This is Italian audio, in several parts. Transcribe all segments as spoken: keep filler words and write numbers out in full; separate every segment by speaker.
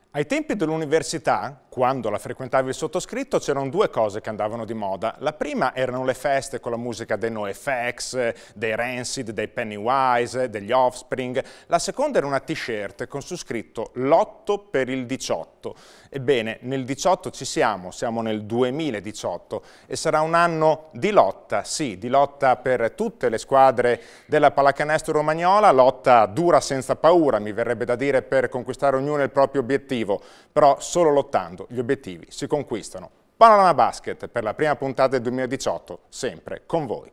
Speaker 1: Ai tempi dell'università, quando la frequentavi il sottoscritto, c'erano due cose che andavano di moda. La prima erano le feste con la musica dei NoFX, dei Rancid, dei Pennywise, degli Offspring. La seconda era una t-shirt con su scritto l'otto per il diciotto. Ebbene, nel diciotto ci siamo, siamo nel duemiladiciotto e sarà un anno di lotta, sì, di lotta per tutte le squadre della pallacanestro romagnola, lotta dura senza paura, mi verrebbe da dire, per conquistare ognuno il proprio obiettivo, però solo lottando gli obiettivi si conquistano. Panorama Basket per la prima puntata del duemiladiciotto, sempre con voi.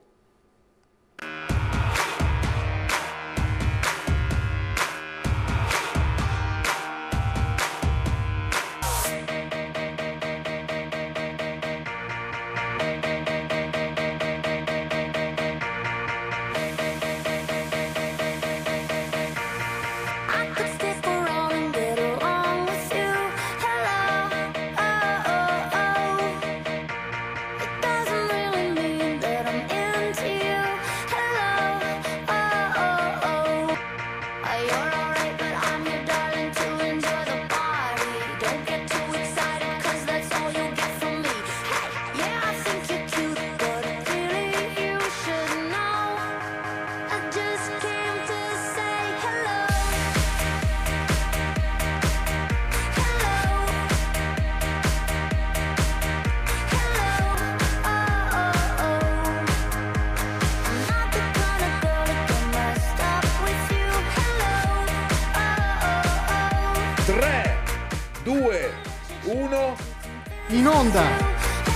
Speaker 2: tre, due, uno,
Speaker 3: in onda!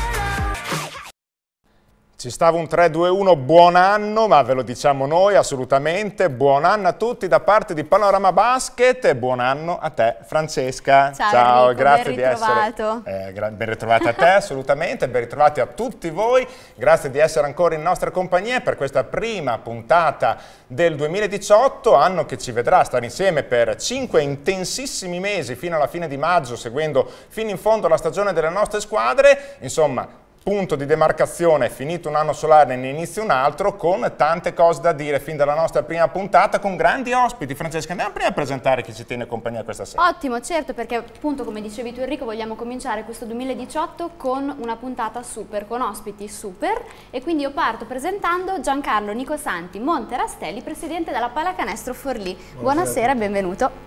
Speaker 1: Ci stava un tre due uno, buon anno, ma ve lo diciamo noi assolutamente. Buon anno a tutti da parte di Panorama Basket e buon anno a te, Francesca.
Speaker 4: Ciao,
Speaker 1: Ciao,
Speaker 4: Enrico,
Speaker 1: grazie
Speaker 4: ben
Speaker 1: di essere. Eh, ben ritrovati a te, assolutamente, ben ritrovati a tutti voi. Grazie di essere ancora in nostra compagnia per questa prima puntata del duemiladiciotto, anno che ci vedrà stare insieme per cinque intensissimi mesi fino alla fine di maggio, seguendo fino in fondo la stagione delle nostre squadre. Insomma, punto di demarcazione, finito un anno solare, ne inizia un altro, con tante cose da dire fin dalla nostra prima puntata, con grandi ospiti. Francesca, andiamo prima a presentare chi ci tiene compagnia questa sera.
Speaker 4: Ottimo, certo, perché appunto, come dicevi tu Enrico, vogliamo cominciare questo duemiladiciotto con una puntata super, con ospiti super, e quindi io parto presentando Giancarlo Nicosanti Monterastelli, presidente della Pallacanestro Forlì. Buonasera, Buonasera benvenuto.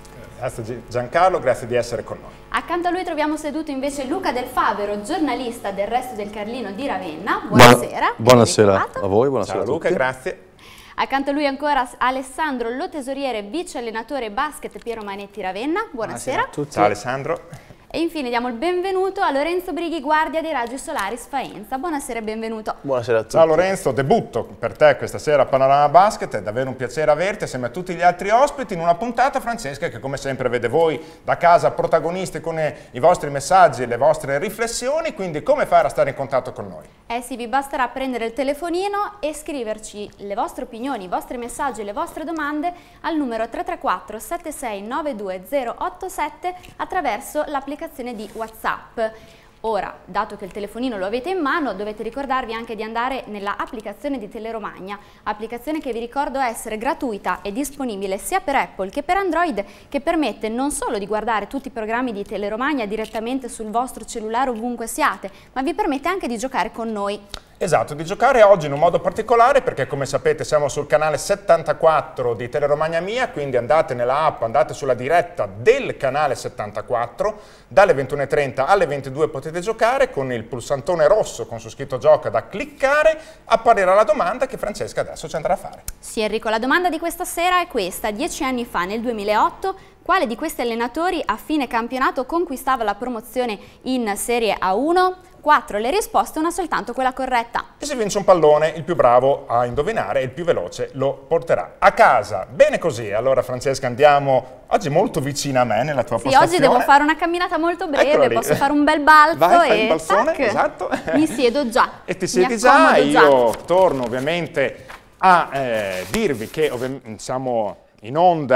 Speaker 1: Grazie Giancarlo, grazie di essere con noi.
Speaker 4: Accanto a lui troviamo seduto invece Luca Del Favero, giornalista del Resto del Carlino di Ravenna. Buonasera.
Speaker 5: Buonasera a voi, buonasera
Speaker 1: Ciao
Speaker 5: a tutti.
Speaker 1: Luca, grazie.
Speaker 4: Accanto a lui ancora Alessandro Lotesoriere, vice allenatore basket Piero Manetti Ravenna. Buonasera.
Speaker 5: Buonasera a tutti.
Speaker 1: Ciao Alessandro.
Speaker 4: E infine diamo il benvenuto a Lorenzo Brighi, guardia dei Raggi Solaris Faenza. Buonasera e benvenuto.
Speaker 5: Buonasera a tutti.
Speaker 1: Ciao Lorenzo, debutto per te questa sera a Panorama Basket, è davvero un piacere averti assieme a tutti gli altri ospiti in una puntata, Francesca, che come sempre vede voi da casa protagonisti con i vostri messaggi e le vostre riflessioni, quindi come fare a stare in contatto con noi?
Speaker 4: Eh sì, vi basterà prendere il telefonino e scriverci le vostre opinioni, i vostri messaggi e le vostre domande al numero tre tre quattro sette sei nove due zero otto sette attraverso l'applicazione di WhatsApp. Ora, dato che il telefonino lo avete in mano, dovete ricordarvi anche di andare nella applicazione di Teleromagna, applicazione che vi ricordo essere gratuita e disponibile sia per Apple che per Android, che permette non solo di guardare tutti i programmi di Teleromagna direttamente sul vostro cellulare ovunque siate, ma vi permette anche di giocare con noi.
Speaker 1: Esatto, di giocare oggi in un modo particolare perché come sapete siamo sul canale settantaquattro di Teleromagna Mia, quindi andate nella app, andate sulla diretta del canale settantaquattro, dalle ventuno e trenta alle ventidue potete giocare con il pulsantone rosso con su scritto gioca da cliccare, apparirà la domanda che Francesca adesso ci andrà a fare.
Speaker 4: Sì Enrico, la domanda di questa sera è questa: dieci anni fa, nel duemilaotto, quale di questi allenatori a fine campionato conquistava la promozione in Serie A uno? quattro le risposte, una soltanto quella corretta.
Speaker 1: E se vince un pallone, il più bravo a indovinare e il più veloce lo porterà a casa. Bene così, allora Francesca andiamo oggi molto vicina a me nella tua
Speaker 4: sì,
Speaker 1: postazione.
Speaker 4: Oggi devo fare una camminata molto breve, posso fare un bel balzo.
Speaker 1: Vai,
Speaker 4: e
Speaker 1: fai il balzone,
Speaker 4: tac,
Speaker 1: esatto.
Speaker 4: Mi siedo già.
Speaker 1: E ti siedi già, io già. torno ovviamente a eh, dirvi che siamo in onda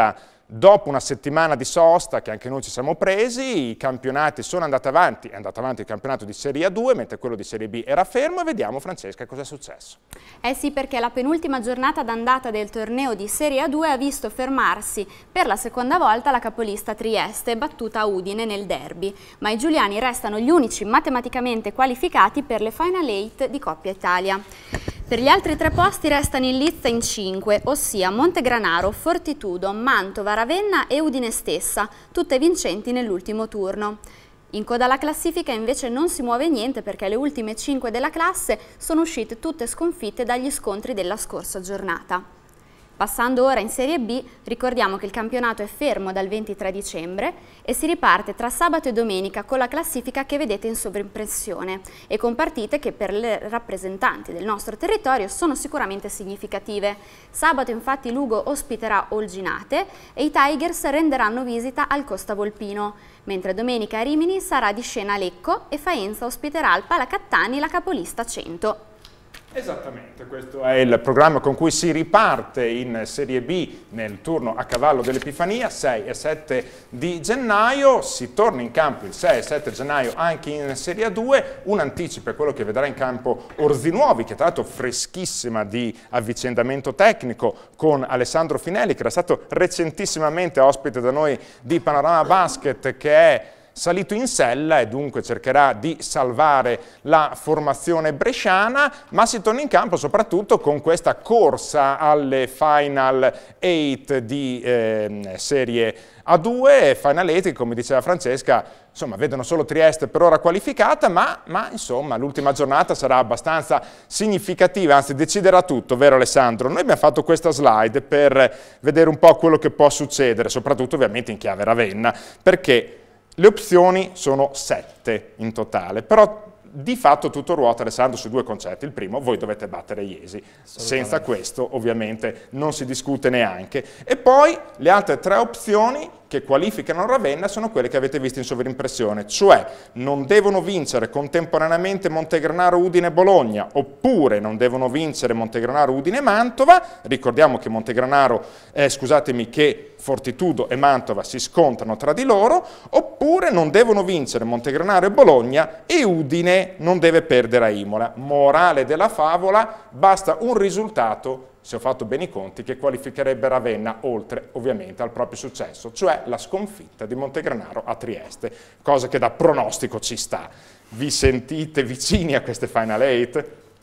Speaker 1: dopo una settimana di sosta che anche noi ci siamo presi, i campionati sono andati avanti, è andato avanti il campionato di Serie A due, mentre quello di Serie B era fermo, e vediamo, Francesca, cosa è successo.
Speaker 4: Eh sì, perché la penultima giornata d'andata del torneo di Serie A due ha visto fermarsi per la seconda volta la capolista Trieste, battuta a Udine nel derby, ma i giuliani restano gli unici matematicamente qualificati per le Final Eight di Coppa Italia. Per gli altri tre posti restano in lizza in cinque, ossia Montegranaro, Fortitudo, Mantova, Ravenna e Udine stessa, tutte vincenti nell'ultimo turno. In coda alla classifica invece non si muove niente, perché le ultime cinque della classe sono uscite tutte sconfitte dagli scontri della scorsa giornata. Passando ora in Serie B, ricordiamo che il campionato è fermo dal ventitré dicembre e si riparte tra sabato e domenica con la classifica che vedete in sovraimpressione e con partite che per le rappresentanti del nostro territorio sono sicuramente significative. Sabato infatti Lugo ospiterà Olginate e i Tigers renderanno visita al Costa Volpino, mentre domenica a Rimini sarà di scena Lecco e Faenza ospiterà al Palacattani la capolista cento.
Speaker 1: Esattamente, questo è il programma con cui si riparte in Serie B nel turno a cavallo dell'Epifania, sei e sette di gennaio, si torna in campo il sei e sette gennaio anche in Serie A due, un anticipo è quello che vedrà in campo Orzinuovi, che tra l'altro freschissima di avvicendamento tecnico con Alessandro Finelli, che era stato recentissimamente ospite da noi di Panorama Basket, che è salito in sella e dunque cercherà di salvare la formazione bresciana, ma si torna in campo soprattutto con questa corsa alle Final otto di eh, Serie A due, Final otto che, come diceva Francesca, insomma, vedono solo Trieste per ora qualificata, ma, ma insomma l'ultima giornata sarà abbastanza significativa, anzi deciderà tutto, vero Alessandro? Noi abbiamo fatto questa slide per vedere un po' quello che può succedere, soprattutto ovviamente in chiave Ravenna, perché le opzioni sono sette in totale, però di fatto tutto ruota, Alessandro, su due concetti. Il primo, voi dovete battere Iesi, senza questo ovviamente non si discute neanche. E poi le altre tre opzioni che qualificano Ravenna sono quelle che avete visto in sovrimpressione, cioè non devono vincere contemporaneamente Montegranaro, Udine e Bologna, oppure non devono vincere Montegranaro, Udine e Mantova. Ricordiamo che Montegranaro, eh, scusatemi, che Fortitudo e Mantova si scontrano tra di loro, oppure non devono vincere Montegranaro e Bologna e Udine non deve perdere a Imola. Morale della favola, basta un risultato, se ho fatto bene i conti, che qualificherebbe Ravenna oltre ovviamente al proprio successo, cioè la sconfitta di Montegranaro a Trieste, cosa che da pronostico ci sta. Vi sentite vicini a queste Final otto?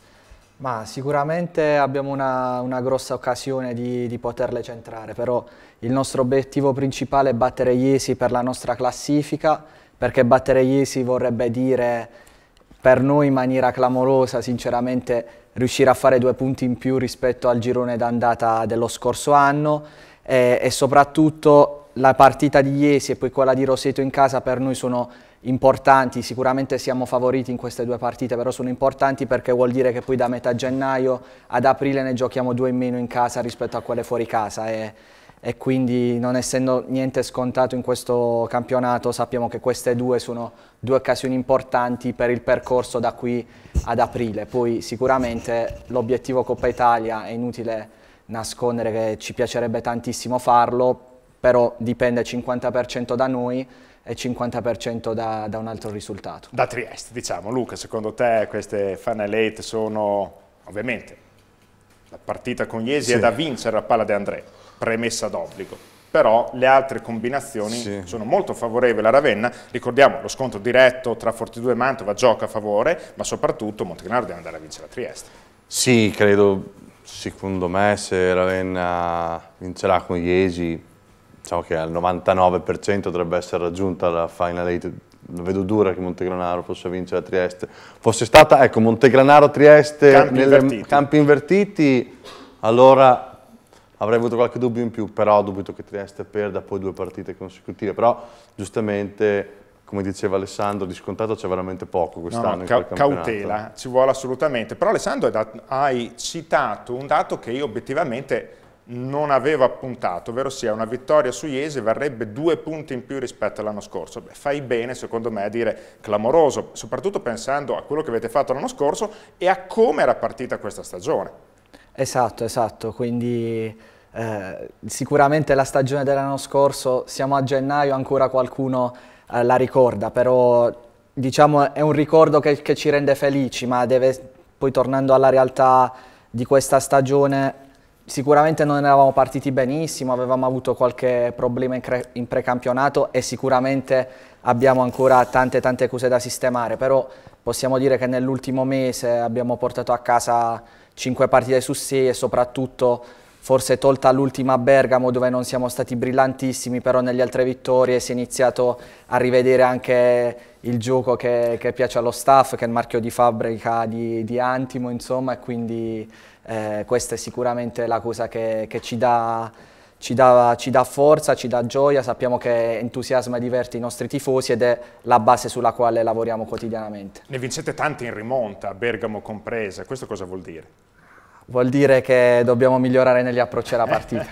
Speaker 5: Ma sicuramente abbiamo una, una grossa occasione di, di poterle centrare, però il nostro obiettivo principale è battere Iesi per la nostra classifica, perché battere Iesi vorrebbe dire per noi in maniera clamorosa, sinceramente, riuscire a fare due punti in più rispetto al girone d'andata dello scorso anno e, e soprattutto la partita di Iesi e poi quella di Roseto in casa per noi sono importanti. Sicuramente siamo favoriti in queste due partite, però sono importanti perché vuol dire che poi da metà gennaio ad aprile ne giochiamo due in meno in casa rispetto a quelle fuori casa e, e quindi, non essendo niente scontato in questo campionato, sappiamo che queste due sono due occasioni importanti per il percorso da qui ad aprile. Poi sicuramente l'obiettivo Coppa Italia è inutile nascondere che ci piacerebbe tantissimo farlo, però dipende cinquanta per cento da noi e cinquanta per cento da, da un altro risultato.
Speaker 1: Da Trieste, diciamo. Luca, secondo te queste Final otto sono, ovviamente, la partita con Iesi sì, è da vincere a Pala de André, premessa d'obbligo, però le altre combinazioni sì, sono molto favorevoli a Ravenna. Ricordiamo lo scontro diretto tra Fortitudo e Mantova gioca a favore, ma soprattutto Montegranaro deve andare a vincere a Trieste.
Speaker 6: Sì, credo, secondo me, se Ravenna vincerà con Iesi, diciamo che al novantanove per cento dovrebbe essere raggiunta la Final otto. Lo vedo dura che Montegranaro possa vincere a Trieste. Fosse stata, ecco, Montegranaro-Trieste
Speaker 1: campi,
Speaker 6: nelle
Speaker 1: invertiti.
Speaker 6: campi invertiti, allora avrei avuto qualche dubbio in più, però dubito che Trieste perda poi due partite consecutive. Però, giustamente, come diceva Alessandro, di scontato c'è veramente poco quest'anno
Speaker 1: no, no,
Speaker 6: in
Speaker 1: ca
Speaker 6: quel campionato.
Speaker 1: Cautela, ci vuole assolutamente. Però Alessandro hai citato un dato che io obiettivamente non avevo appuntato, ovvero sia una vittoria su Iesi varrebbe due punti in più rispetto all'anno scorso. Beh, fai bene secondo me a dire clamoroso, soprattutto pensando a quello che avete fatto l'anno scorso e a come era partita questa stagione.
Speaker 5: Esatto, esatto, quindi Eh, sicuramente la stagione dell'anno scorso, siamo a gennaio, ancora qualcuno eh, la ricorda, però diciamo è un ricordo che, che ci rende felici, ma deve, poi tornando alla realtà di questa stagione, sicuramente non eravamo partiti benissimo, avevamo avuto qualche problema in, in precampionato e sicuramente abbiamo ancora tante tante cose da sistemare, però possiamo dire che nell'ultimo mese abbiamo portato a casa cinque partite su sei e soprattutto, forse tolta l'ultima a Bergamo dove non siamo stati brillantissimi, però nelle altre vittorie si è iniziato a rivedere anche il gioco che, che piace allo staff, che è il marchio di fabbrica di, di Antimo, insomma, e quindi eh, questa è sicuramente la cosa che, che ci dà, ci, dà, ci dà forza, ci dà gioia, sappiamo che entusiasma e diverte i nostri tifosi ed è la base sulla quale lavoriamo quotidianamente.
Speaker 1: Ne vincete tanti in rimonta, Bergamo compresa, questo cosa vuol dire?
Speaker 5: Vuol dire che dobbiamo migliorare negli approcci alla partita.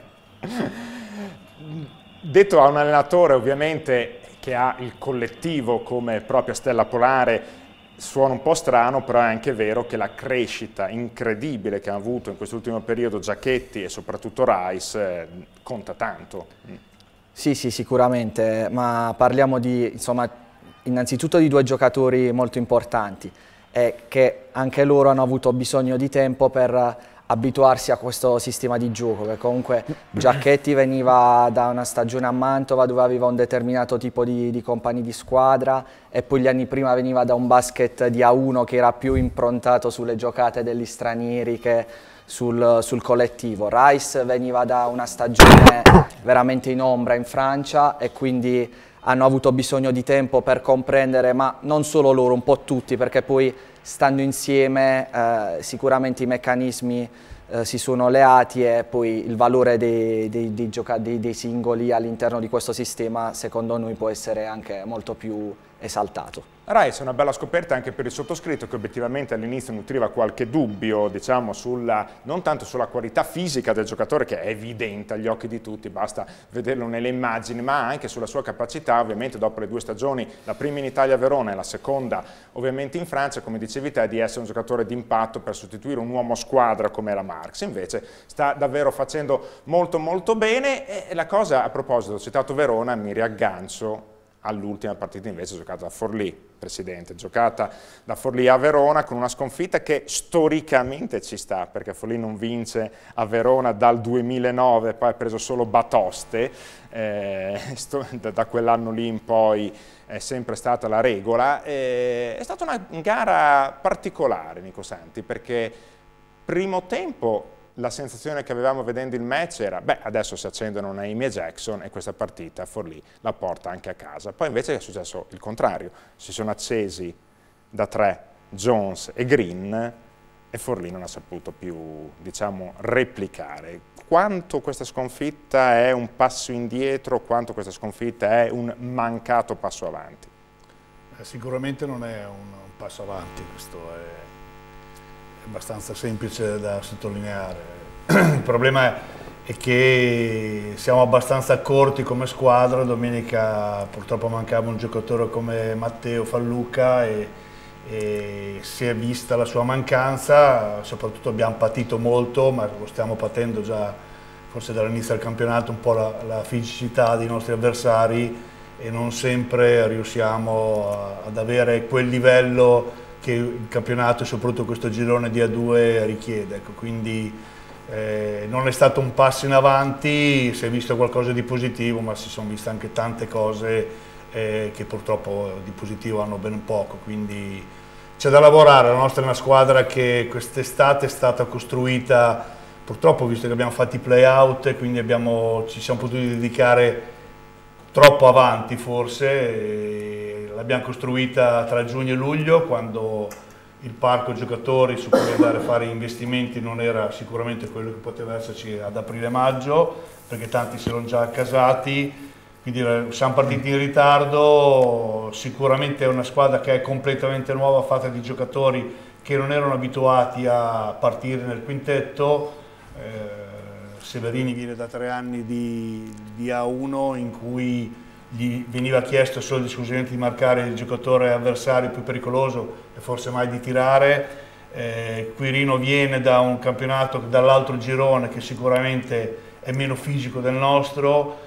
Speaker 1: Detto a un allenatore ovviamente che ha il collettivo come propria stella polare, suona un po' strano, però è anche vero che la crescita incredibile che ha avuto in quest'ultimo periodo Giachetti e soprattutto Rice eh, conta tanto.
Speaker 5: Sì, sì, sicuramente, ma parliamo di, insomma, innanzitutto di due giocatori molto importanti, e che anche loro hanno avuto bisogno di tempo per abituarsi a questo sistema di gioco, perché comunque Giachetti veniva da una stagione a Mantova dove aveva un determinato tipo di, di compagni di squadra e poi gli anni prima veniva da un basket di A uno che era più improntato sulle giocate degli stranieri che sul, sul collettivo. Rice veniva da una stagione veramente in ombra in Francia e quindi hanno avuto bisogno di tempo per comprendere, ma non solo loro, un po' tutti, perché poi stando insieme eh, sicuramente i meccanismi eh, si sono alleati e poi il valore dei, dei, dei, dei, dei singoli all'interno di questo sistema secondo noi può essere anche molto più esaltato.
Speaker 1: Rice è una bella scoperta anche per il sottoscritto che obiettivamente all'inizio nutriva qualche dubbio, diciamo, sulla, non tanto sulla qualità fisica del giocatore che è evidente agli occhi di tutti, basta vederlo nelle immagini, ma anche sulla sua capacità, ovviamente dopo le due stagioni, la prima in Italia a Verona e la seconda ovviamente in Francia, come dicevi te, di essere un giocatore d'impatto per sostituire un uomo squadra come era Marx. Invece sta davvero facendo molto molto bene e la cosa, a proposito, ho citato Verona, mi riaggancio all'ultima partita invece giocata da Forlì, Presidente, giocata da Forlì a Verona con una sconfitta che storicamente ci sta, perché Forlì non vince a Verona dal duemilanove, poi ha preso solo batoste, eh, da quell'anno lì in poi è sempre stata la regola. Eh, è stata una gara particolare, Nico Santi, perché primo tempo la sensazione che avevamo vedendo il match era, beh, adesso si accendono Naimi e Jackson e questa partita Forlì la porta anche a casa. Poi invece è successo il contrario, si sono accesi da tre Jones e Green e Forlì non ha saputo più, diciamo, replicare. Quanto questa sconfitta è un passo indietro, quanto questa sconfitta è un mancato passo avanti?
Speaker 7: Eh, sicuramente non è un, un passo avanti, questo è abbastanza semplice da sottolineare. Il problema è che siamo abbastanza corti come squadra. Domenica purtroppo mancava un giocatore come Matteo Fallucca e, e si è vista la sua mancanza, soprattutto abbiamo patito molto, ma lo stiamo patendo già forse dall'inizio del campionato, un po' la, la fisicità dei nostri avversari e non sempre riusciamo a, ad avere quel livello che il campionato e soprattutto questo girone di A due richiede, ecco, quindi eh, non è stato un passo in avanti, si è visto qualcosa di positivo, ma si sono viste anche tante cose eh, che purtroppo di positivo hanno ben poco, quindi c'è da lavorare. La nostra è una squadra che quest'estate è stata costruita, purtroppo visto che abbiamo fatto i play-out, quindi abbiamo, ci siamo potuti dedicare troppo avanti forse, l'abbiamo costruita tra giugno e luglio quando il parco giocatori su cui andare a fare investimenti non era sicuramente quello che poteva esserci ad aprile-maggio, perché tanti si erano già accasati, quindi siamo partiti in ritardo. Sicuramente è una squadra che è completamente nuova, fatta di giocatori che non erano abituati a partire nel quintetto. Eh, Severini viene da tre anni di, di A uno in cui gli veniva chiesto solo ed esclusivamente di marcare il giocatore avversario più pericoloso e forse mai di tirare. Eh, Quirino viene da un campionato, dall'altro girone, che sicuramente è meno fisico del nostro.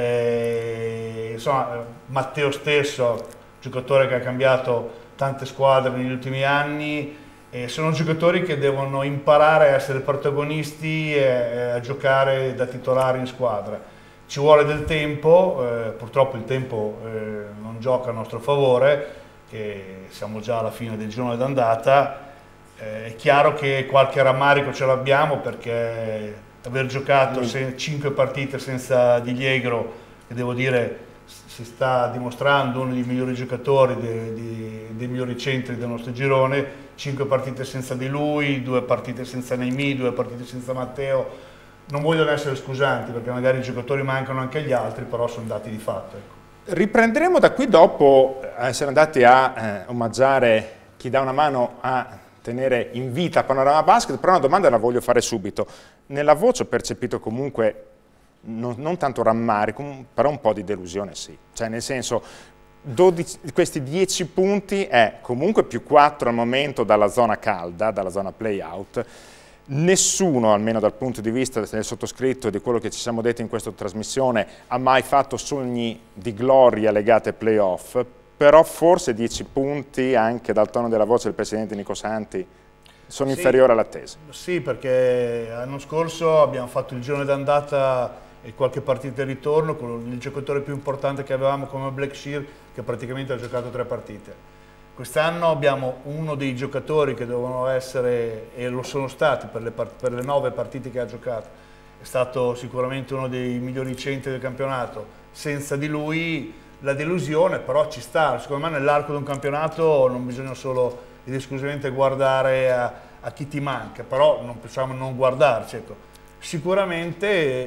Speaker 7: Eh, insomma, Matteo stesso, giocatore che ha cambiato tante squadre negli ultimi anni, eh, sono giocatori che devono imparare a essere protagonisti e a giocare da titolari in squadra. Ci vuole del tempo, eh, purtroppo il tempo eh, non gioca a nostro favore, che siamo già alla fine del girone d'andata. Eh, è chiaro che qualche rammarico ce l'abbiamo, perché aver giocato cinque partite senza Di Liegro, che devo dire si sta dimostrando uno dei migliori giocatori, dei, dei, dei migliori centri del nostro girone, cinque partite senza di lui, due partite senza Neymì, due partite senza Matteo. Non vogliono essere scusanti, perché magari i giocatori mancano anche agli altri, però sono dati di fatto. Ecco.
Speaker 1: Riprenderemo da qui dopo essere andati a eh, omaggiare chi dà una mano a tenere in vita Panorama Basket, però una domanda la voglio fare subito. Nella voce ho percepito comunque non, non tanto rammarico, però un po' di delusione sì. Cioè nel senso, dodici, questi dieci punti è comunque più quattro al momento dalla zona calda, dalla zona play-out. Nessuno, almeno dal punto di vista del sottoscritto e di quello che ci siamo detti in questa trasmissione, ha mai fatto sogni di gloria legati ai play-off, però forse dieci punti, anche dal tono della voce del Presidente Nico Santi, sono sì, inferiori all'attesa.
Speaker 7: Sì, perché l'anno scorso abbiamo fatto il girone d'andata e qualche partita di ritorno con il giocatore più importante che avevamo come Blackshear, che praticamente ha giocato tre partite. Quest'anno abbiamo uno dei giocatori che devono essere, e lo sono stati per le, per le nove partite che ha giocato, è stato sicuramente uno dei migliori centri del campionato. Senza di lui la delusione però ci sta. Secondo me nell'arco di un campionato non bisogna solo ed esclusivamente guardare a, a chi ti manca, però non possiamo non guardarci. Ecco. Sicuramente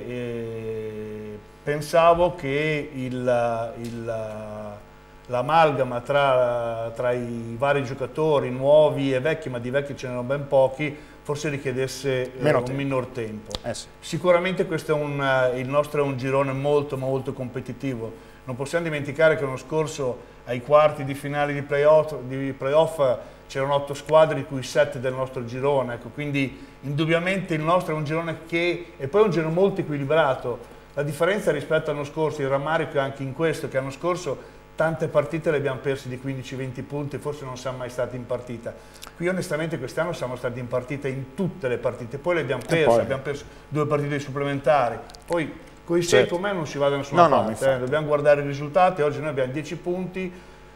Speaker 7: eh, pensavo che il... il l'amalgama tra, tra i vari giocatori nuovi e vecchi, ma di vecchi ce n'erano ben pochi, forse richiedesse eh, un minor tempo. Eh sì. Sicuramente questo è un, il nostro è un girone molto molto competitivo. Non possiamo dimenticare che l'anno scorso ai quarti di finale di playoff play c'erano otto squadre, di cui sette del nostro girone. Ecco, quindi indubbiamente il nostro è un girone che è poi un girone molto equilibrato. La differenza rispetto all'anno scorso, il rammarico è anche in questo, che l'anno scorso tante partite le abbiamo perse di quindici venti punti, forse non siamo mai stati in partita. Qui onestamente quest'anno siamo stati in partita in tutte le partite, poi le abbiamo perse, poi... abbiamo perso due partite supplementari, poi con i sei con me non si va da nessuna no, parte, no, eh. dobbiamo guardare i risultati. Oggi noi abbiamo dieci punti,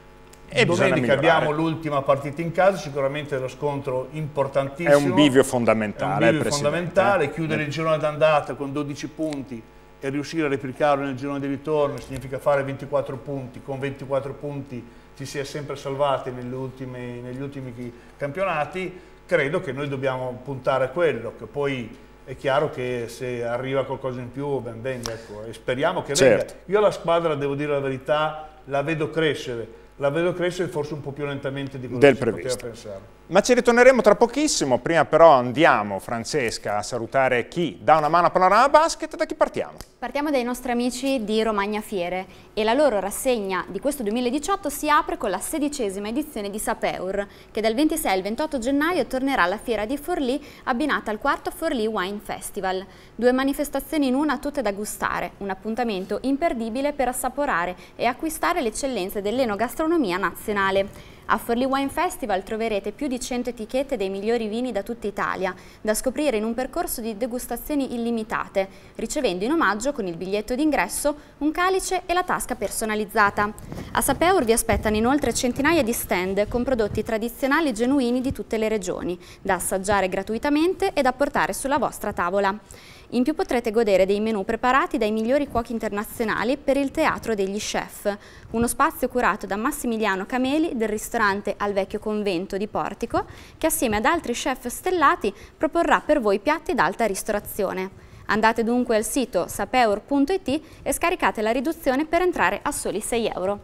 Speaker 7: e domenica abbiamo l'ultima partita in casa, sicuramente lo scontro importantissimo.
Speaker 1: È un bivio fondamentale.
Speaker 7: È un bivio fondamentale, chiudere il girone d'andata con dodici punti e riuscire a replicarlo nel girone di ritorno significa fare ventiquattro punti. Con ventiquattro punti ci si è sempre salvati negli ultimi, negli ultimi campionati. Credo che noi dobbiamo puntare a quello, che poi è chiaro che se arriva qualcosa in più ben venga, ecco, e speriamo che venga. Certo. Io la squadra, devo dire la verità, la vedo crescere, la vedo crescere forse un po' più lentamente di quello
Speaker 1: del
Speaker 7: che si
Speaker 1: previsto.
Speaker 7: poteva pensare.
Speaker 1: Ma ci ritorneremo tra pochissimo, prima però andiamo, Francesca, a salutare chi dà una mano a Panorama Basket. Da chi partiamo?
Speaker 4: Partiamo dai nostri amici di Romagna Fiere e la loro rassegna di questo duemiladiciotto si apre con la sedicesima edizione di Sapeur, che dal ventisei al ventotto gennaio tornerà alla fiera di Forlì, abbinata al quarto Forlì Wine Festival. Due manifestazioni in una, tutte da gustare, un appuntamento imperdibile per assaporare e acquistare le eccellenze dell'enogastronomia nazionale. A Forlì Wine Festival troverete più di cento etichette dei migliori vini da tutta Italia, da scoprire in un percorso di degustazioni illimitate, ricevendo in omaggio con il biglietto d'ingresso un calice e la tasca personalizzata. A Sapeur vi aspettano inoltre centinaia di stand con prodotti tradizionali genuini di tutte le regioni, da assaggiare gratuitamente e da portare sulla vostra tavola. In più potrete godere dei menù preparati dai migliori cuochi internazionali per il Teatro degli Chef, uno spazio curato da Massimiliano Cameli del ristorante Al Vecchio Convento di Portico, che assieme ad altri chef stellati proporrà per voi piatti d'alta ristorazione. Andate dunque al sito sapeur punto it e scaricate la riduzione per entrare a soli sei euro.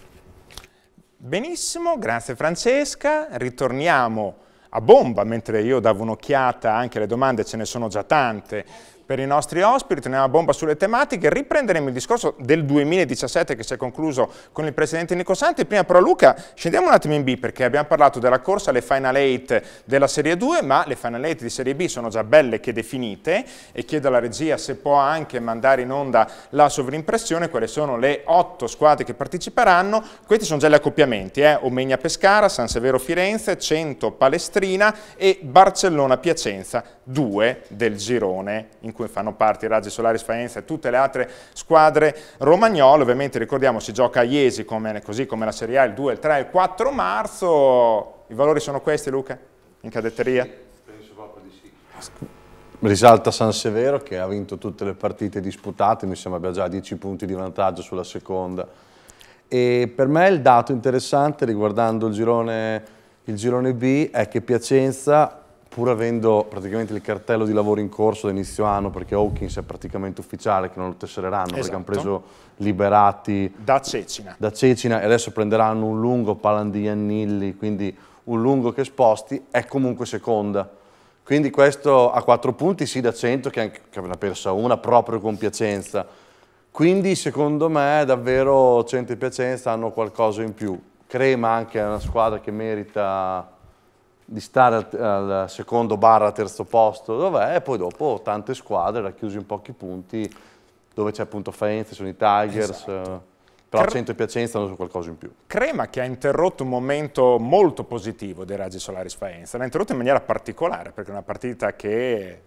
Speaker 1: Benissimo, grazie Francesca. Ritorniamo a bomba, mentre io davo un'occhiata anche alle domande, ce ne sono già tante, per i nostri ospiti, torniamo a bomba sulle tematiche, riprenderemo il discorso del duemiladiciassette che si è concluso con il presidente Nico Santi. Prima però Luca, scendiamo un attimo in B perché abbiamo parlato della corsa alle Final Eight della Serie due, ma le Final Eight di Serie B sono già belle che definite e chiedo alla regia se può anche mandare in onda la sovrimpressione, quali sono le otto squadre che parteciperanno. Questi sono già gli accoppiamenti, eh? Omegna Pescara, San Severo Firenze, Cento Palestrina e Barcellona Piacenza, due del girone in cui fanno parte i Raggi Solaris Faenza e tutte le altre squadre romagnole. Ovviamente ricordiamo si gioca a Iesi, come, così come la Serie A, il due, il tre e il quattro marzo. I valori sono questi, Luca, in cadetteria?
Speaker 6: Sì, penso proprio di sì. Risalta San Severo che ha vinto tutte le partite disputate, mi sembra abbia già dieci punti di vantaggio sulla seconda. E per me il dato interessante riguardando il girone, il girone B è che Piacenza, pur avendo praticamente il cartello di lavoro in corso da inizio anno, perché Hawkins è praticamente ufficiale che non lo tessereranno, esatto, perché hanno preso liberati
Speaker 1: da Cecina.
Speaker 6: da Cecina e adesso prenderanno un lungo Palandignanilli, quindi un lungo che sposti, è comunque seconda. Quindi questo a quattro punti sì da Cento che, anche, che ne ha persa una proprio con Piacenza. Quindi secondo me davvero Cento e Piacenza hanno qualcosa in più. Crema anche è una squadra che merita di stare al, al secondo barra terzo posto dov'è, e poi dopo tante squadre racchiuse in pochi punti, dove c'è appunto Faenza, sono i Tigers, esatto. Però
Speaker 1: Cre
Speaker 6: Cento e Piacenza hanno qualcosa in più.
Speaker 1: Crema che ha interrotto un momento molto positivo dei Raggi Solaris Faenza, l'ha interrotto in maniera particolare, perché è una partita che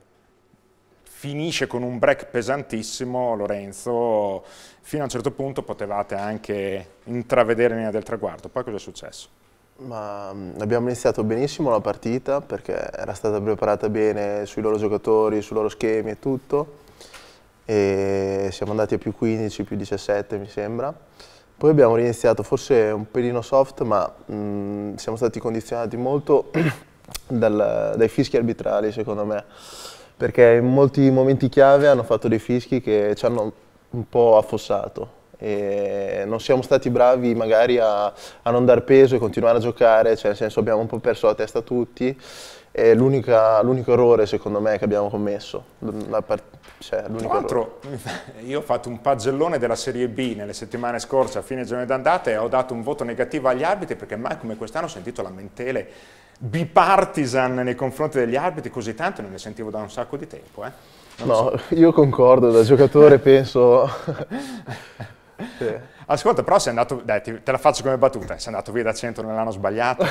Speaker 1: finisce con un break pesantissimo. Lorenzo, fino a un certo punto potevate anche intravedere linea del traguardo, poi cosa è successo?
Speaker 8: Ma abbiamo iniziato benissimo la partita perché era stata preparata bene sui loro giocatori, sui loro schemi e tutto, e siamo andati a più quindici, più diciassette mi sembra. Poi abbiamo riniziato forse un pelino soft, ma mh, siamo stati condizionati molto dal, dai fischi arbitrali secondo me, perché in molti momenti chiave hanno fatto dei fischi che ci hanno un po' affossato. E non siamo stati bravi magari a, a non dar peso e continuare a giocare, cioè nel senso abbiamo un po' perso la testa tutti, e l'unico errore secondo me che abbiamo commesso. Cioè,
Speaker 1: Tra l'altro io ho fatto un pagellone della Serie B nelle settimane scorse a fine giornata d'andata e ho dato un voto negativo agli arbitri perché mai come quest'anno ho sentito lamentele bipartisan nei confronti degli arbitri, così tanto non ne sentivo da un sacco di tempo. Eh?
Speaker 8: No,
Speaker 1: so.
Speaker 8: Io concordo, da giocatore penso...
Speaker 1: Sì. Ascolta, però sei andato, dai, te la faccio come battuta, sei andato via da Cento nell'anno sbagliato.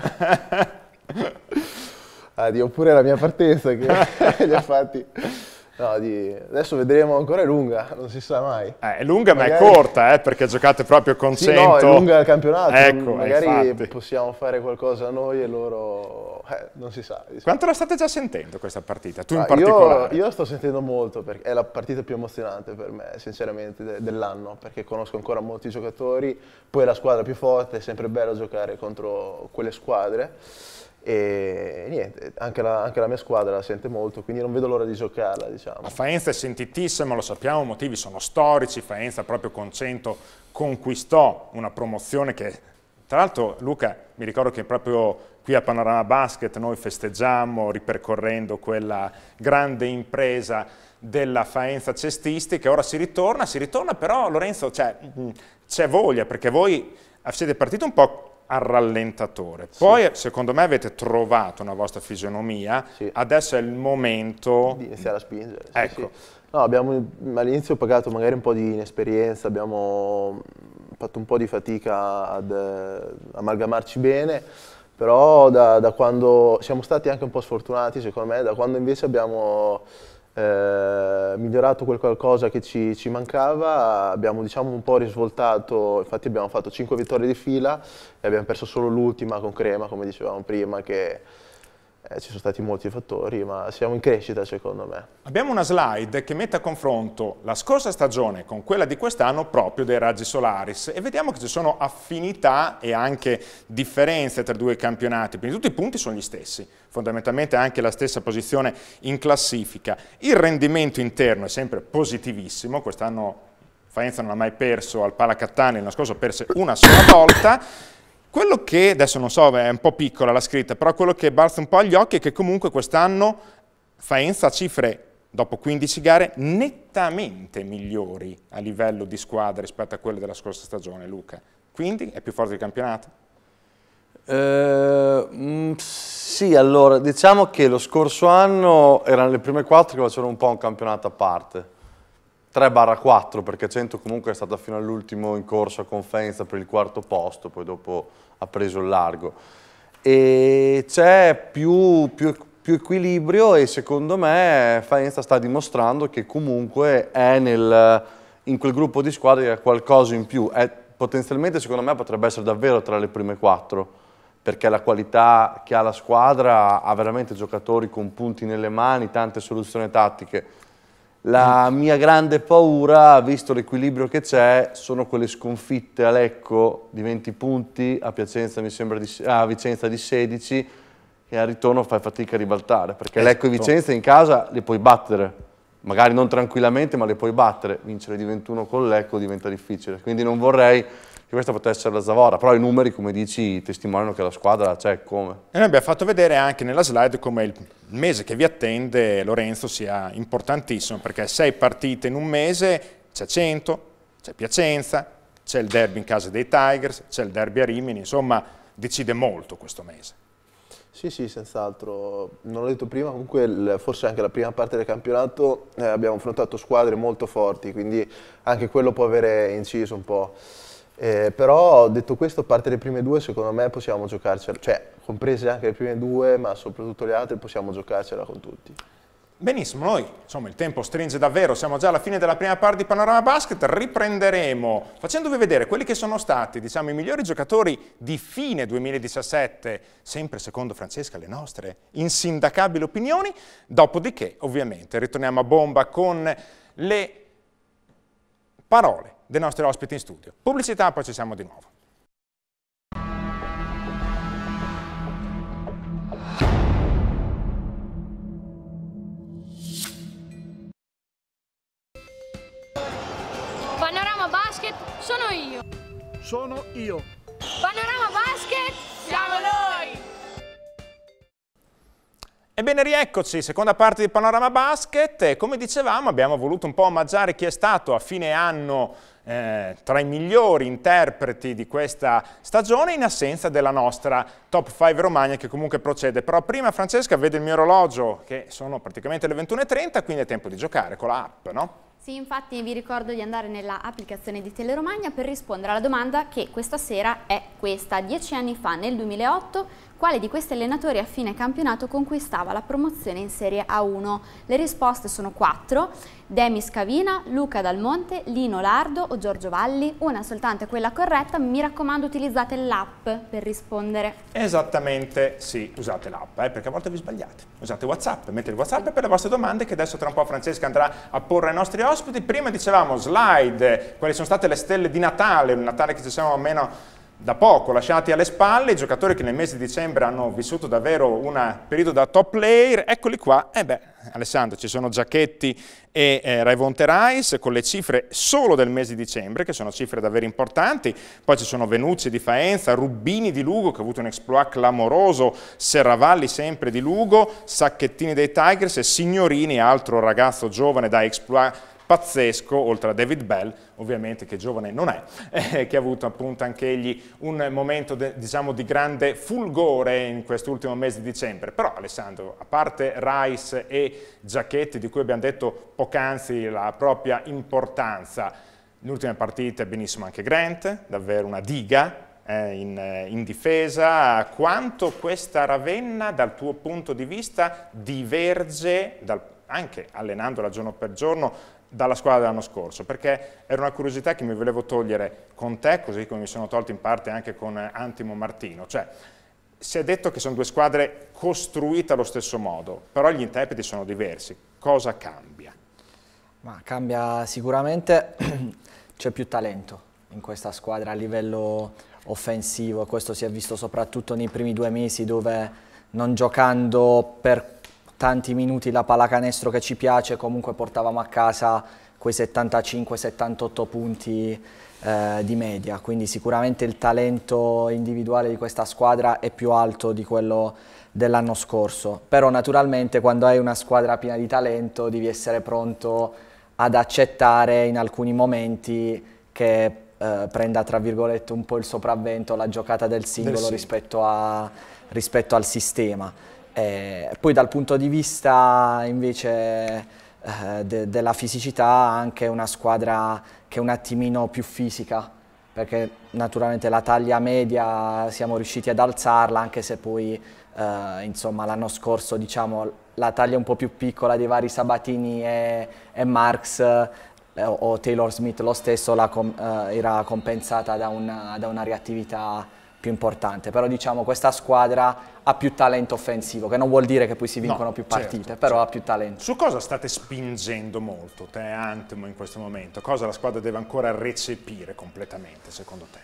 Speaker 8: Ah, Dio, oppure la mia partenza che li ha fatti. No, di... adesso vedremo, ancora è lunga, non si sa mai.
Speaker 1: Eh, è lunga
Speaker 8: magari...
Speaker 1: ma è corta, eh, perché giocate proprio con
Speaker 8: sì,
Speaker 1: Cento.
Speaker 8: No, è lunga il campionato,
Speaker 1: ecco,
Speaker 8: magari
Speaker 1: infatti.
Speaker 8: possiamo fare qualcosa noi e loro, eh, non si sa.
Speaker 1: Quanto la state già sentendo questa partita, tu
Speaker 8: ah,
Speaker 1: in particolare?
Speaker 8: Io, io la sto sentendo molto, perché è la partita più emozionante per me, sinceramente, de dell'anno, perché conosco ancora molti giocatori, poi è la squadra più forte, è sempre bello giocare contro quelle squadre. E niente, anche la, anche la mia squadra la sente molto, quindi non vedo l'ora di giocarla, diciamo.
Speaker 1: A Faenza è sentitissima, lo sappiamo, i motivi sono storici. Faenza proprio con Cento conquistò una promozione che, tra l'altro Luca, mi ricordo che proprio qui a Panorama Basket noi festeggiammo ripercorrendo quella grande impresa della Faenza cestistica. Ora si ritorna, si ritorna però Lorenzo c'è voglia, perché voi siete partiti un po' al rallentatore, poi sì. Secondo me avete trovato una vostra fisionomia, sì. Adesso è il momento
Speaker 8: di iniziare a spingere. Sì,
Speaker 1: ecco.
Speaker 8: Sì. No, abbiamo all'inizio pagato magari un po' di inesperienza, abbiamo fatto un po' di fatica ad eh, amalgamarci bene, però da, da quando siamo stati anche un po' sfortunati secondo me, da quando invece abbiamo Eh, migliorato quel qualcosa che ci, ci mancava, abbiamo diciamo un po' risvoltato, infatti abbiamo fatto cinque vittorie di fila e abbiamo perso solo l'ultima con Crema, come dicevamo prima, che eh, ci sono stati molti fattori, ma siamo in crescita secondo me.
Speaker 1: Abbiamo una slide che mette a confronto la scorsa stagione con quella di quest'anno proprio dei Raggi Solaris e vediamo che ci sono affinità e anche differenze tra i due campionati, quindi tutti i punti sono gli stessi, fondamentalmente anche la stessa posizione in classifica. Il rendimento interno è sempre positivissimo, quest'anno Faenza non ha mai perso al Palacattani, l'anno scorso perse una sola volta. Quello che, adesso non so, è un po' piccola la scritta, però quello che balza un po' agli occhi è che comunque quest'anno Faenza ha cifre dopo quindici gare, nettamente migliori a livello di squadra rispetto a quelle della scorsa stagione, Luca. Quindi è più forte il campionato?
Speaker 6: Eh, mh, sì, allora, diciamo che lo scorso anno erano le prime quattro che facevano un po' un campionato a parte. tre barra quattro, perché cento comunque è stata fino all'ultimo in corsa con Faenza per il quarto posto, poi dopo ha preso il largo. E c'è più, più, più equilibrio e secondo me Faenza sta dimostrando che comunque è nel, in quel gruppo di squadre che ha qualcosa in più. È, potenzialmente secondo me potrebbe essere davvero tra le prime quattro, perché la qualità che ha la squadra ha veramente giocatori con punti nelle mani, tante soluzioni tattiche. La mia grande paura, visto l'equilibrio che c'è, sono quelle sconfitte a Lecco di venti punti, a Piacenza mi sembra di, a Vicenza di sedici, e al ritorno fai fatica a ribaltare, perché esatto. Lecco e Vicenza in casa li puoi battere, magari non tranquillamente, ma le puoi battere. Vincere di ventuno con Lecco diventa difficile, quindi non vorrei che questa potesse essere la zavorra, però i numeri, come dici, testimoniano che la squadra c'è come. E
Speaker 1: noi abbiamo fatto vedere anche nella slide come il mese che vi attende, Lorenzo, sia importantissimo, perché sei partite in un mese, c'è cento, c'è Piacenza, c'è il derby in casa dei Tigers, c'è il derby a Rimini, insomma decide molto questo mese.
Speaker 8: Sì, sì, senz'altro. Non l'ho detto prima, comunque il, forse anche la prima parte del campionato eh, abbiamo affrontato squadre molto forti, quindi anche quello può avere inciso un po'. Eh, però detto questo, a parte le prime due, secondo me possiamo giocarcela, cioè comprese anche le prime due, ma soprattutto le altre, possiamo giocarcela con tutti.
Speaker 1: Benissimo, noi insomma il tempo stringe davvero, siamo già alla fine della prima parte di Panorama Basket, riprenderemo facendovi vedere quelli che sono stati, diciamo, i migliori giocatori di fine duemiladiciassette, sempre secondo Francesca le nostre insindacabili opinioni, dopodiché ovviamente ritorniamo a bomba con le parole dei nostri ospiti in studio. Pubblicità, poi ci siamo di nuovo.
Speaker 9: Panorama Basket sono io.
Speaker 3: Sono io.
Speaker 9: Panorama Basket siamo noi.
Speaker 1: Ebbene, rieccoci, seconda parte di Panorama Basket, e come dicevamo abbiamo voluto un po' omaggiare chi è stato a fine anno eh, tra i migliori interpreti di questa stagione in assenza della nostra top cinque Romagna, che comunque procede. Però prima, Francesca, vede il mio orologio che sono praticamente le ventuno e trenta, quindi è tempo di giocare con la app, no?
Speaker 4: Sì, infatti vi ricordo di andare nella applicazione di Teleromagna per rispondere alla domanda che questa sera è questa. Dieci anni fa, nel duemilaotto, quale di questi allenatori a fine campionato conquistava la promozione in Serie A uno? Le risposte sono quattro: Demis Cavina, Luca Dal Monte, Lino Lardo o Giorgio Valli. Una soltanto è quella corretta, mi raccomando utilizzate l'app per rispondere.
Speaker 1: Esattamente, sì, usate l'app, eh, perché a volte vi sbagliate. Usate WhatsApp, mettete il WhatsApp per le vostre domande, che adesso tra un po' Francesca andrà a porre ai nostri ospiti. Prima dicevamo slide, quali sono state le stelle di Natale, un Natale che ci siamo almeno da poco lasciati alle spalle, i giocatori che nel mese di dicembre hanno vissuto davvero un periodo da top player. Eccoli qua. E eh beh, Alessandro, ci sono Giacchetti e eh, Raivonte Rice con le cifre solo del mese di dicembre, che sono cifre davvero importanti. Poi ci sono Venucci di Faenza, Rubini di Lugo, che ha avuto un exploit clamoroso, Serravalli sempre di Lugo, Sacchettini dei Tigers e Signorini, altro ragazzo giovane da exploit pazzesco, oltre a David Bell, ovviamente, che giovane non è, eh, che ha avuto appunto anche egli un momento de, diciamo di grande fulgore in quest'ultimo mese di dicembre. Però Alessandro, a parte Rice e Giacchetti, di cui abbiamo detto poc'anzi la propria importanza, le ultime partite benissimo anche Grant, davvero una diga eh, in, in difesa. Quanto questa Ravenna dal tuo punto di vista diverge, dal, anche allenandola giorno per giorno, dalla squadra dell'anno scorso? Perché era una curiosità che mi volevo togliere con te, così come mi sono tolto in parte anche con Antimo Martino. Cioè, si è detto che sono due squadre costruite allo stesso modo, però gli interpreti sono diversi. Cosa cambia?
Speaker 5: Ma cambia sicuramente, c'è più talento in questa squadra a livello offensivo. Questo si è visto soprattutto nei primi due mesi, dove non giocando per tanti minuti la pallacanestro che ci piace, comunque portavamo a casa quei settantacinque settantotto punti eh, di media, quindi sicuramente il talento individuale di questa squadra è più alto di quello dell'anno scorso, però naturalmente quando hai una squadra piena di talento devi essere pronto ad accettare in alcuni momenti che eh, prenda tra virgolette un po' il sopravvento la giocata del singolo
Speaker 1: del
Speaker 5: rispetto, a, rispetto al sistema. E poi dal punto di vista invece eh, de, della fisicità, anche una squadra che è un attimino più fisica, perché naturalmente la taglia media siamo riusciti ad alzarla, anche se poi eh, insomma l'anno scorso diciamo la taglia un po' più piccola dei vari Sabatini e, e Marks eh, o Taylor Smith lo stesso la com, eh, era compensata da una, da una reattività più importante, però diciamo questa squadra ha più talento offensivo, che non vuol dire che poi si vincono
Speaker 1: no,
Speaker 5: più partite,
Speaker 1: certo,
Speaker 5: però
Speaker 1: certo.
Speaker 5: ha più talento.
Speaker 1: Su cosa state spingendo molto, te e Antemo, in questo momento? Cosa la squadra deve ancora recepire completamente, secondo te?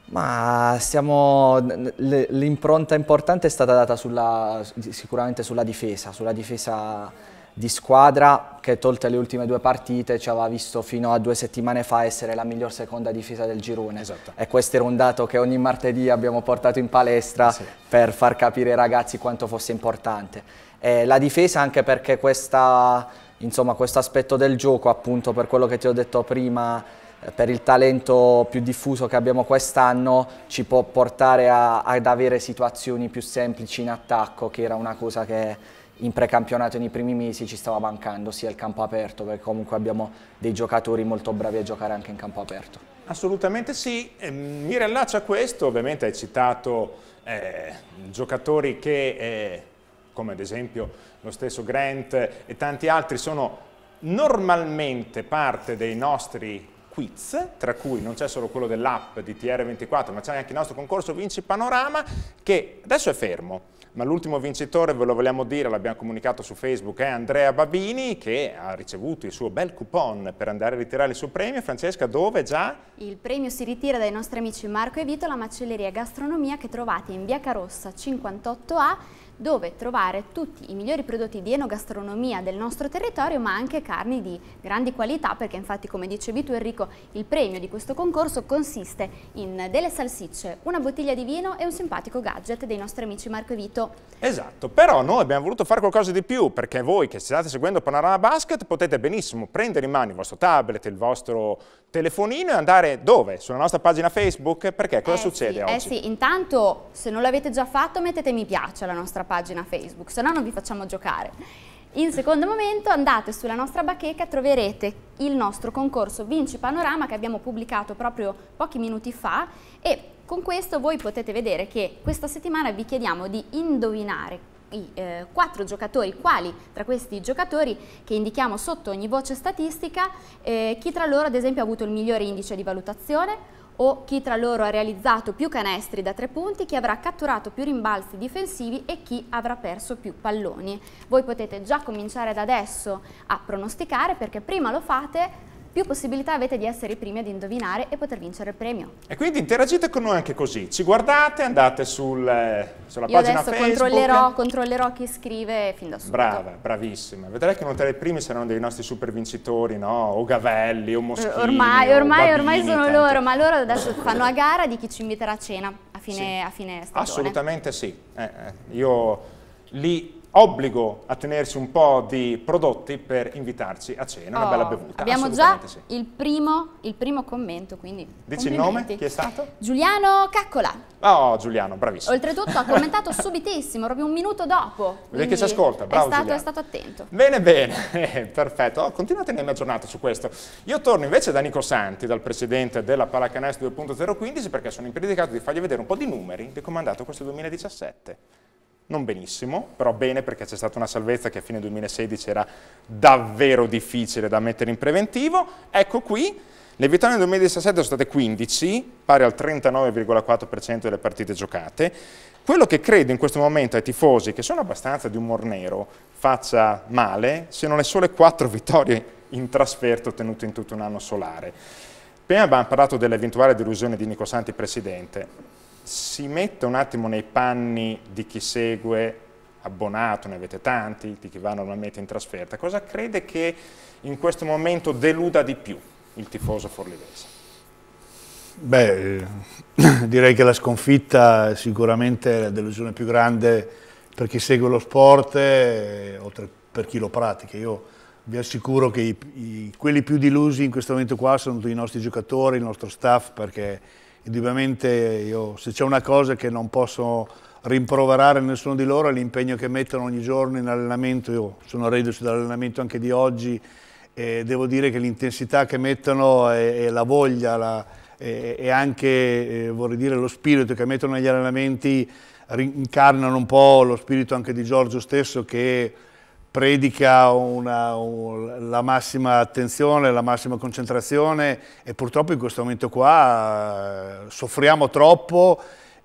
Speaker 5: Ma stiamo, l'impronta importante è stata data sulla, sicuramente sulla difesa, sulla difesa di squadra che tolte le ultime due partite ci aveva visto fino a due settimane fa essere la miglior seconda difesa del girone.
Speaker 1: Esatto.
Speaker 5: E questo era un dato che ogni martedì abbiamo portato in palestra sì. per far capire ai ragazzi quanto fosse importante. E la difesa anche perché questa, insomma, questo aspetto del gioco, appunto per quello che ti ho detto prima, per il talento più diffuso che abbiamo quest'anno, ci può portare a, ad avere situazioni più semplici in attacco, che era una cosa che in precampionato nei primi mesi ci stava mancando, sia il campo aperto, perché comunque abbiamo dei giocatori molto bravi a giocare anche in campo aperto.
Speaker 1: Assolutamente sì, eh, mi rilaccio a questo, ovviamente hai citato eh, giocatori che, eh, come ad esempio lo stesso Grant e tanti altri, sono normalmente parte dei nostri quiz, tra cui non c'è solo quello dell'app di T R ventiquattro, ma c'è anche il nostro concorso Vinci Panorama, che adesso è fermo. Ma l'ultimo vincitore, ve lo vogliamo dire, l'abbiamo comunicato su Facebook, è Andrea Babini, che ha ricevuto il suo bel coupon per andare a ritirare il suo premio. Francesca, dove già?
Speaker 4: Il premio si ritira dai nostri amici Marco e Vito, la macelleria e gastronomia che trovate in via Carossa cinquantotto A, dove trovare tutti i migliori prodotti di enogastronomia del nostro territorio, ma anche carni di grandi qualità, perché infatti, come dicevi tu Enrico, il premio di questo concorso consiste in delle salsicce, una bottiglia di vino e un simpatico gadget dei nostri amici Marco e Vito.
Speaker 1: Esatto, però noi abbiamo voluto fare qualcosa di più, perché voi che state seguendo Panorama Basket potete benissimo prendere in mano il vostro tablet, il vostro telefonino e andare dove? Sulla nostra pagina Facebook? Perché cosa
Speaker 4: eh
Speaker 1: succede
Speaker 4: sì,
Speaker 1: oggi?
Speaker 4: Eh sì, intanto se non l'avete già fatto mettete mi piace alla nostra pagina Facebook, se no non vi facciamo giocare. In secondo momento andate sulla nostra bacheca e troverete il nostro concorso Vinci Panorama che abbiamo pubblicato proprio pochi minuti fa, e con questo voi potete vedere che questa settimana vi chiediamo di indovinare i eh, quattro giocatori, quali tra questi giocatori che indichiamo sotto ogni voce statistica, eh, chi tra loro ad esempio ha avuto il migliore indice di valutazione, o chi tra loro ha realizzato più canestri da tre punti, chi avrà catturato più rimbalzi difensivi e chi avrà perso più palloni. Voi potete già cominciare da adesso a pronosticare, perché prima lo fate, più possibilità avete di essere i primi ad indovinare e poter vincere il premio.
Speaker 1: E quindi interagite con noi anche così, ci guardate, andate sul, eh, sulla
Speaker 4: Io
Speaker 1: pagina
Speaker 4: adesso
Speaker 1: Facebook.
Speaker 4: Controllerò, controllerò chi scrive fin da subito.
Speaker 1: Brava, bravissima. Vedrai che non te le primi saranno dei nostri super vincitori, no? O Gavelli, o Moschini,
Speaker 4: Ormai, ormai,
Speaker 1: o
Speaker 4: ormai
Speaker 1: Babini,
Speaker 4: sono
Speaker 1: tanto.
Speaker 4: loro, ma loro adesso fanno a gara di chi ci inviterà a cena a fine,
Speaker 1: Sì.
Speaker 4: a fine stagione.
Speaker 1: Assolutamente sì. Eh, eh, io li obbligo a tenersi un po' di prodotti per invitarci a cena, una
Speaker 4: Oh,
Speaker 1: bella bevuta.
Speaker 4: Abbiamo già
Speaker 1: sì.
Speaker 4: il, primo, il primo commento, quindi
Speaker 1: Dici il nome? Chi è stato?
Speaker 4: Giuliano Caccola.
Speaker 1: Oh, Giuliano, bravissimo.
Speaker 4: Oltretutto ha commentato subitissimo, proprio un minuto dopo.
Speaker 1: Vedi che ci ascolta, bravo
Speaker 4: è stato,
Speaker 1: Giuliano.
Speaker 4: è stato attento.
Speaker 1: Bene, bene, perfetto. Oh, continua a tenermi aggiornato su questo. Io torno invece da Nico Santi, dal presidente della Pallacanestro due punto zero quindici, perché sono impredicato di fargli vedere un po' di numeri di come è andato questo duemiladiciassette. Non benissimo, però bene, perché c'è stata una salvezza che a fine duemilasedici era davvero difficile da mettere in preventivo. Ecco qui, le vittorie nel duemiladiciassette sono state quindici, pari al trentanove virgola quattro per cento delle partite giocate. Quello che credo in questo momento ai tifosi, che sono abbastanza di umor nero, faccia male, siano le sole quattro vittorie in trasferta ottenute in tutto un anno solare. Prima abbiamo parlato dell'eventuale delusione di Nico Santi, presidente. Si mette un attimo nei panni di chi segue, abbonato, ne avete tanti, di chi va normalmente in trasferta. Cosa crede che in questo momento deluda di più il tifoso forlivese?
Speaker 7: Beh, direi che la sconfitta è sicuramente la delusione più grande per chi segue lo sport, e, oltre per chi lo pratica. Io vi assicuro che i, i, quelli più delusi in questo momento qua sono i nostri giocatori, il nostro staff, perché indubbiamente io, se c'è una cosa che non posso rimproverare a nessuno di loro è l'impegno che mettono ogni giorno in allenamento. Io sono reduce dall'allenamento anche di oggi e devo dire che l'intensità che mettono e, e la voglia la, e, e anche eh, vorrei dire lo spirito che mettono negli allenamenti incarnano un po' lo spirito anche di Giorgio stesso, che predica una, una, la massima attenzione, la massima concentrazione, e purtroppo in questo momento qua eh, soffriamo troppo.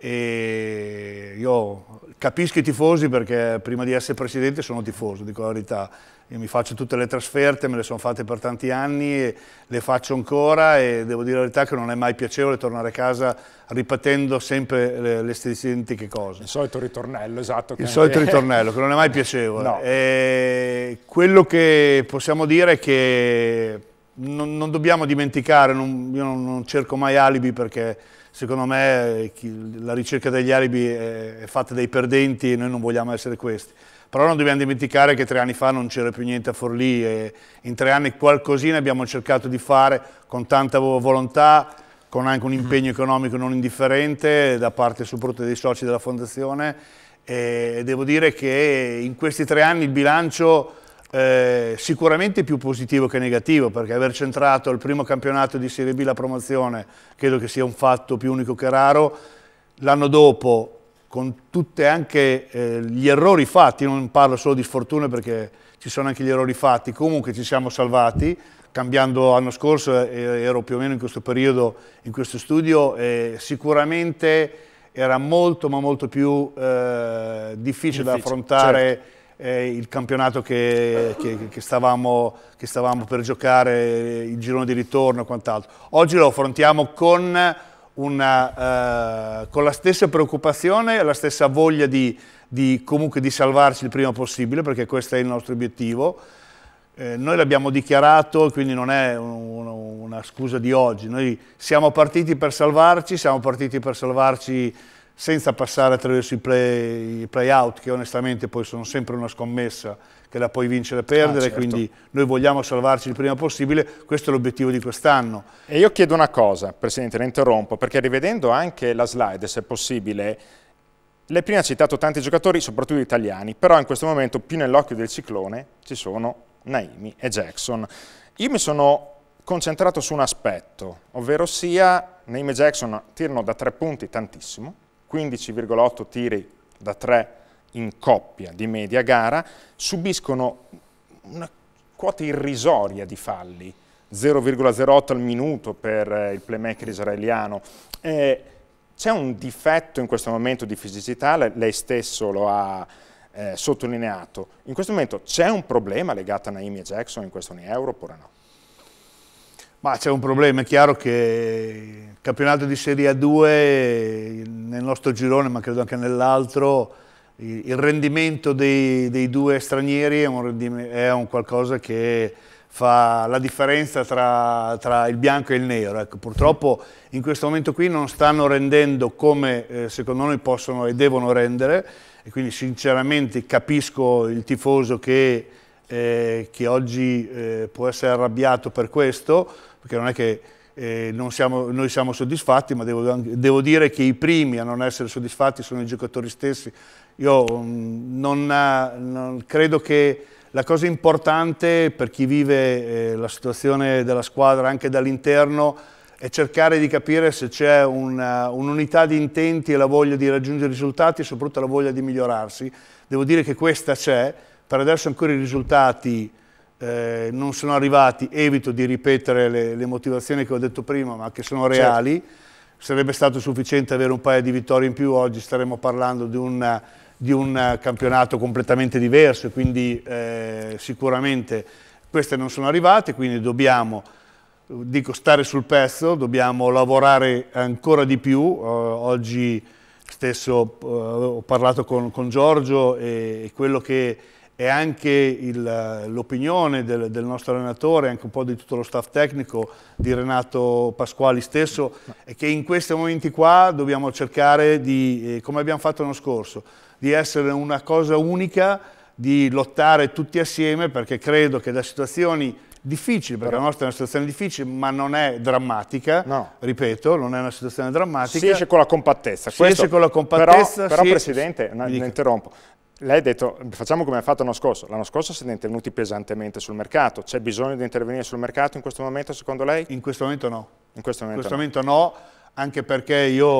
Speaker 7: E io capisco i tifosi, perché prima di essere presidente sono tifoso, dico la verità. Io mi faccio tutte le trasferte, me le sono fatte per tanti anni e le faccio ancora, e devo dire la verità che non è mai piacevole tornare a casa ripetendo sempre le, le stesse identiche cose.
Speaker 1: Il solito ritornello, esatto.
Speaker 7: Il solito ritornello, che non è mai piacevole.
Speaker 1: No.
Speaker 7: E quello che possiamo dire è che non, non dobbiamo dimenticare, non, io non, non cerco mai alibi, perché secondo me la ricerca degli alibi è fatta dai perdenti e noi non vogliamo essere questi. Però non dobbiamo dimenticare che tre anni fa non c'era più niente a Forlì, e in tre anni qualcosina abbiamo cercato di fare con tanta volontà, con anche un impegno economico non indifferente da parte soprattutto dei soci della Fondazione, e devo dire che in questi tre anni il bilancio eh, sicuramente è più positivo che negativo, perché aver centrato il primo campionato di Serie B la promozione credo che sia un fatto più unico che raro. L'anno dopo, con tutti anche eh, gli errori fatti, non parlo solo di sfortune perché ci sono anche gli errori fatti, comunque ci siamo salvati, cambiando l'anno scorso, eh, ero più o meno in questo periodo in questo studio, e sicuramente era molto ma molto più eh, difficile, difficile da affrontare, certo. eh, il campionato che, che, che, stavamo, che stavamo per giocare, il girone di ritorno e quant'altro. Oggi lo affrontiamo con Una, uh, con la stessa preoccupazione e la stessa voglia di, di, comunque di salvarci il prima possibile, perché questo è il nostro obiettivo. Eh, noi l'abbiamo dichiarato, quindi non è un, una scusa di oggi. Noi siamo partiti per salvarci, siamo partiti per salvarci senza passare attraverso i play, i play out, che onestamente poi sono sempre una scommessa che la puoi vincere o perdere, ah, certo. Quindi noi vogliamo salvarci il prima possibile, questo è l'obiettivo di quest'anno.
Speaker 1: E io chiedo una cosa, Presidente, la interrompo, perché rivedendo anche la slide, se è possibile, lei prima ha citato tanti giocatori, soprattutto italiani, però in questo momento più nell'occhio del ciclone ci sono Naimi e Jackson. Io mi sono concentrato su un aspetto, ovvero sia Naimi e Jackson tirano da tre punti tantissimo, quindici virgola otto tiri da tre in coppia di media gara, subiscono una quota irrisoria di falli, zero virgola zero otto al minuto per il playmaker israeliano. Eh, c'è un difetto in questo momento di fisicità, lei stesso lo ha eh, sottolineato. In questo momento c'è un problema legato a Naimi e Jackson in questo Euro oppure no?
Speaker 7: Ma c'è un problema, è chiaro che il campionato di Serie A due nel nostro girone, ma credo anche nell'altro, il rendimento dei, dei due stranieri è un, è un qualcosa che fa la differenza tra, tra il bianco e il nero. Ecco, purtroppo in questo momento qui non stanno rendendo come eh, secondo noi possono e devono rendere, e quindi sinceramente capisco il tifoso che, eh, che oggi eh, può essere arrabbiato per questo, perché non è che eh, non siamo, noi siamo soddisfatti, ma devo, devo dire che i primi a non essere soddisfatti sono i giocatori stessi. Io non, non credo che la cosa importante per chi vive eh, la situazione della squadra anche dall'interno è cercare di capire se c'è un'unità un di intenti e la voglia di raggiungere risultati e soprattutto la voglia di migliorarsi. Devo dire che questa c'è, per adesso ancora i risultati eh, non sono arrivati, evito di ripetere le, le motivazioni che ho detto prima ma che sono reali. Certo. Sarebbe stato sufficiente avere un paio di vittorie in più, oggi staremo parlando di un, di un campionato completamente diverso, quindi eh, sicuramente queste non sono arrivate, quindi dobbiamo, dico, stare sul pezzo, dobbiamo lavorare ancora di più. Uh, oggi stesso uh, ho parlato con, con Giorgio e, e quello che e anche l'opinione del, del nostro allenatore, anche un po' di tutto lo staff tecnico, di Renato Pasquali stesso, è che in questi momenti qua dobbiamo cercare di, eh, come abbiamo fatto l'anno scorso, di essere una cosa unica, di lottare tutti assieme, perché credo che da situazioni difficili, perché la nostra è una situazione difficile, ma non è drammatica,
Speaker 1: no.
Speaker 7: ripeto, non è una situazione drammatica.
Speaker 1: Si esce con la compattezza.
Speaker 7: Si
Speaker 1: Questo,
Speaker 7: esce con la compattezza.
Speaker 1: Però, però
Speaker 7: si...
Speaker 1: Presidente, non interrompo. Lei ha detto, facciamo come ha fatto l'anno scorso. L'anno scorso siete intervenuti pesantemente sul mercato. C'è bisogno di intervenire sul mercato in questo momento, secondo lei?
Speaker 7: In questo momento no.
Speaker 1: In questo momento,
Speaker 7: in questo
Speaker 1: no.
Speaker 7: momento no, anche perché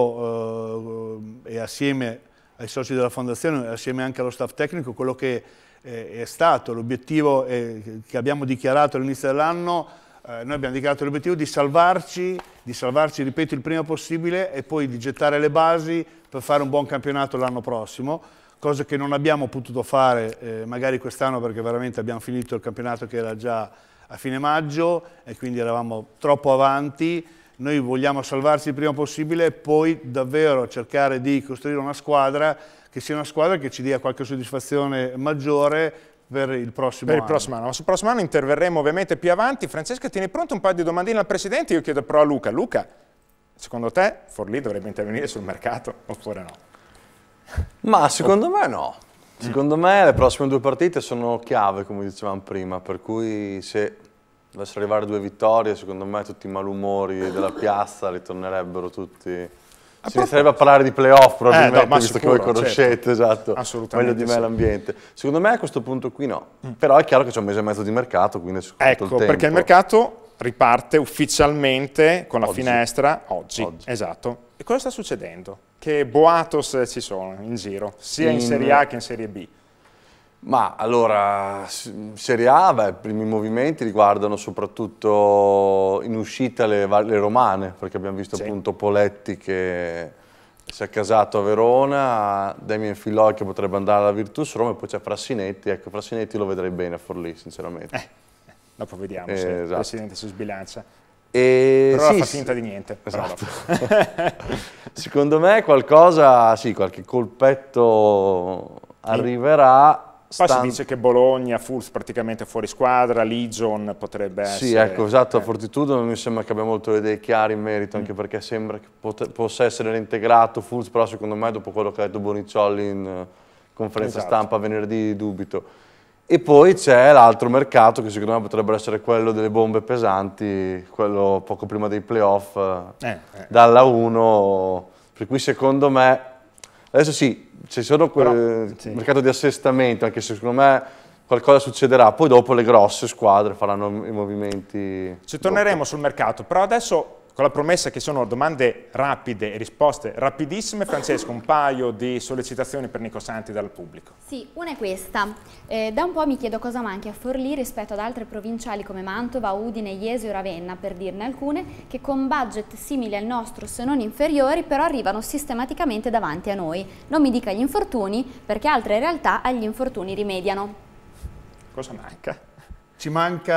Speaker 7: io, eh, e assieme ai soci della Fondazione, assieme anche allo staff tecnico, quello che eh, è stato l'obiettivo eh, che abbiamo dichiarato all'inizio dell'anno, eh, noi abbiamo dichiarato l'obiettivo di salvarci, di salvarci, ripeto, il prima possibile e poi di gettare le basi per fare un buon campionato l'anno prossimo. Cosa che non abbiamo potuto fare eh, magari quest'anno perché veramente abbiamo finito il campionato che era già a fine maggio e quindi eravamo troppo avanti. Noi vogliamo salvarci il prima possibile e poi davvero cercare di costruire una squadra che sia una squadra che ci dia qualche soddisfazione maggiore per il prossimo
Speaker 1: per
Speaker 7: anno.
Speaker 1: il prossimo anno. Sul prossimo anno interverremo ovviamente più avanti. Francesca, tieni pronto un paio di domandine al Presidente, io chiedo però a Luca. Luca, secondo te Forlì dovrebbe intervenire sul mercato oppure no?
Speaker 6: Ma secondo me no. Secondo me le prossime due partite sono chiave, come dicevamo prima, per cui se dovessero arrivare due vittorie, secondo me tutti i malumori della piazza ritornerebbero tutti. Si inizierebbe a parlare di playoff probabilmente, eh, no, visto sicuro, che voi conoscete, certo, esatto, meglio di me sì. l'ambiente. Secondo me a questo punto qui no, mm. però è chiaro che c'è un mese e mezzo di mercato, quindi è
Speaker 1: ecco, il tempo. Perché il mercato riparte ufficialmente con la oggi. finestra oggi. oggi. Esatto. E cosa sta succedendo? Che boatos ci sono in giro, sia in, in Serie A che in Serie B?
Speaker 6: Ma allora, Serie A, beh, i primi movimenti riguardano soprattutto in uscita le, le romane, perché abbiamo visto sì. appunto Poletti che si è casato a Verona, Damien Filoi che potrebbe andare alla Virtus Roma e poi c'è Frassinetti, ecco Frassinetti lo vedrei bene a Forlì sinceramente.
Speaker 1: Eh, dopo vediamo
Speaker 6: eh,
Speaker 1: se
Speaker 6: esatto.
Speaker 1: il Presidente si sbilancia.
Speaker 6: E
Speaker 1: però
Speaker 6: sì,
Speaker 1: fa finta di niente.
Speaker 6: Esatto. Secondo me qualcosa, sì, qualche colpetto arriverà.
Speaker 1: Poi si dice che Bologna, Fulz praticamente fuori squadra, Legion potrebbe essere...
Speaker 6: Sì, ecco, esatto, eh. a Fortitudo mi sembra che abbia molto le idee chiare in merito, anche mm. perché sembra che possa essere reintegrato Fulz, però secondo me dopo quello che ha detto Boniciolli in conferenza esatto. stampa venerdì dubito. E poi c'è l'altro mercato che secondo me potrebbe essere quello delle bombe pesanti, quello poco prima dei playoff, eh, eh. dalla uno, per cui secondo me, adesso sì, ci sono quel sì. mercato di assestamento, anche se secondo me qualcosa succederà, poi dopo le grosse squadre faranno i movimenti.
Speaker 1: Ci torneremo dopo. sul mercato, però adesso con la promessa che sono domande rapide e risposte rapidissime, Francesco, un paio di sollecitazioni per Nico Santi dal pubblico.
Speaker 4: Sì, una è questa. Eh, da un po' mi chiedo cosa manchi a Forlì rispetto ad altre provinciali come Mantova, Udine, Jesolo o Ravenna, per dirne alcune, che con budget simili al nostro, se non inferiori, però arrivano sistematicamente davanti a noi. Non mi dica gli infortuni, perché altre realtà agli infortuni rimediano.
Speaker 1: Cosa manca?
Speaker 7: Ci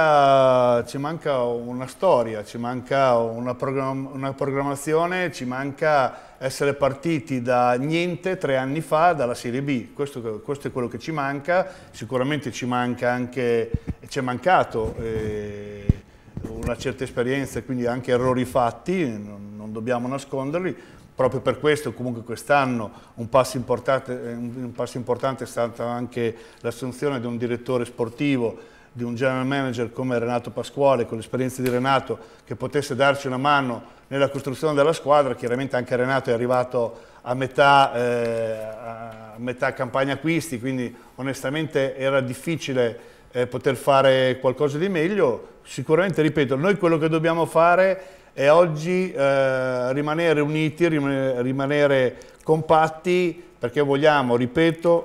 Speaker 7: manca, ci manca una storia, ci manca una, program una programmazione, ci manca essere partiti da niente tre anni fa dalla Serie B. Questo, questo è quello che ci manca, sicuramente ci manca anche, ci è mancato eh, una certa esperienza, quindi anche errori fatti, non, non dobbiamo nasconderli. Proprio per questo comunque quest'anno un passo importante, un passo importante è stata anche l'assunzione di un direttore sportivo, di un general manager come Renato Pasquale, con l'esperienza di Renato, che potesse darci una mano nella costruzione della squadra. Chiaramente anche Renato è arrivato a metà, eh, a metà campagna acquisti, quindi onestamente era difficile eh, poter fare qualcosa di meglio. Sicuramente, ripeto, noi quello che dobbiamo fare è oggi eh, rimanere uniti, rimanere compatti, perché vogliamo, ripeto,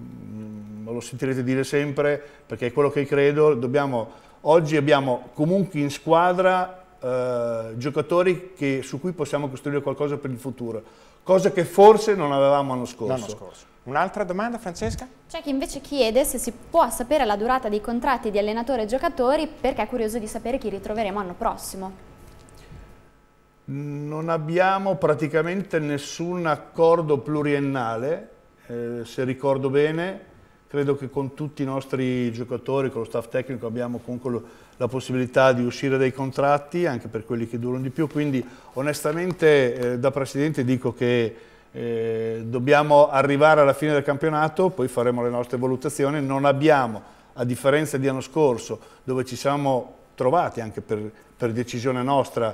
Speaker 7: lo sentirete dire sempre, perché è quello che credo, dobbiamo, oggi abbiamo comunque in squadra eh, giocatori che, su cui possiamo costruire qualcosa per il futuro, cosa che forse non avevamo l'anno scorso.
Speaker 1: L'anno scorso. Un'altra domanda, Francesca?
Speaker 4: C'è chi invece chiede se si può sapere la durata dei contratti di allenatore e giocatori, perché è curioso di sapere chi ritroveremo l'anno prossimo.
Speaker 7: Non abbiamo praticamente nessun accordo pluriennale, eh, se ricordo bene. credo che con tutti i nostri giocatori, con lo staff tecnico, abbiamo comunque lo, la possibilità di uscire dai contratti, anche per quelli che durano di più, quindi onestamente eh, da Presidente dico che eh, dobbiamo arrivare alla fine del campionato, poi faremo le nostre valutazioni. Non abbiamo, a differenza di anno scorso, dove ci siamo trovati anche per, per decisione nostra,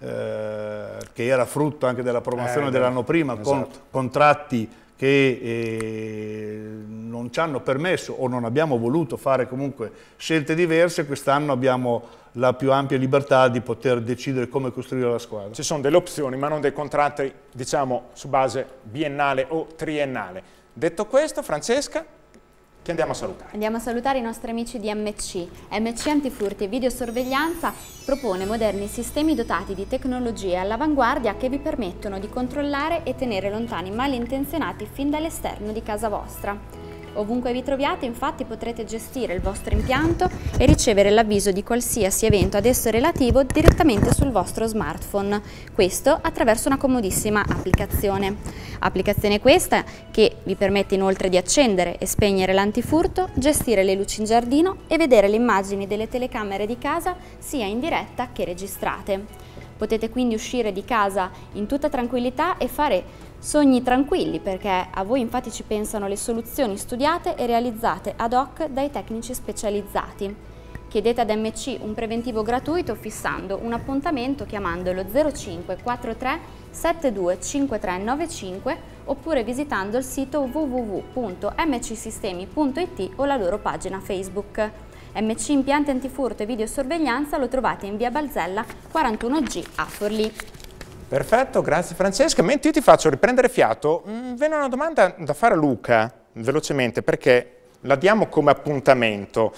Speaker 7: eh, che era frutto anche della promozione eh, dell'anno prima, esatto, con contratti che eh, non ci hanno permesso o non abbiamo voluto fare comunque scelte diverse. Quest'anno abbiamo la più ampia libertà di poter decidere come costruire la squadra.
Speaker 1: Ci sono delle opzioni, ma non dei contratti, diciamo, su base biennale o triennale. Detto questo, Francesca, chi andiamo a salutare?
Speaker 4: Andiamo a salutare i nostri amici di M C. M C Antifurti e Videosorveglianza propone moderni sistemi dotati di tecnologie all'avanguardia che vi permettono di controllare e tenere lontani malintenzionati fin dall'esterno di casa vostra. Ovunque vi troviate, infatti, potrete gestire il vostro impianto e ricevere l'avviso di qualsiasi evento ad esso relativo direttamente sul vostro smartphone. Questo attraverso una comodissima applicazione. Applicazione questa che vi permette inoltre di accendere e spegnere l'antifurto, gestire le luci in giardino e vedere le immagini delle telecamere di casa sia in diretta che registrate. Potete quindi uscire di casa in tutta tranquillità e fare sogni tranquilli, perché a voi infatti ci pensano le soluzioni studiate e realizzate ad hoc dai tecnici specializzati. Chiedete ad M C un preventivo gratuito fissando un appuntamento chiamandolo zero cinque quattro tre sette due cinque tre nove cinque oppure visitando il sito w w w punto m c sistemi punto i t o la loro pagina Facebook. M C Impianti Antifurto e Videosorveglianza lo trovate in via Balzella quarantuno G a Forlì.
Speaker 1: Perfetto, grazie Francesca. Mentre io ti faccio riprendere fiato, mh, viene una domanda da fare a Luca, velocemente, perché la diamo come appuntamento.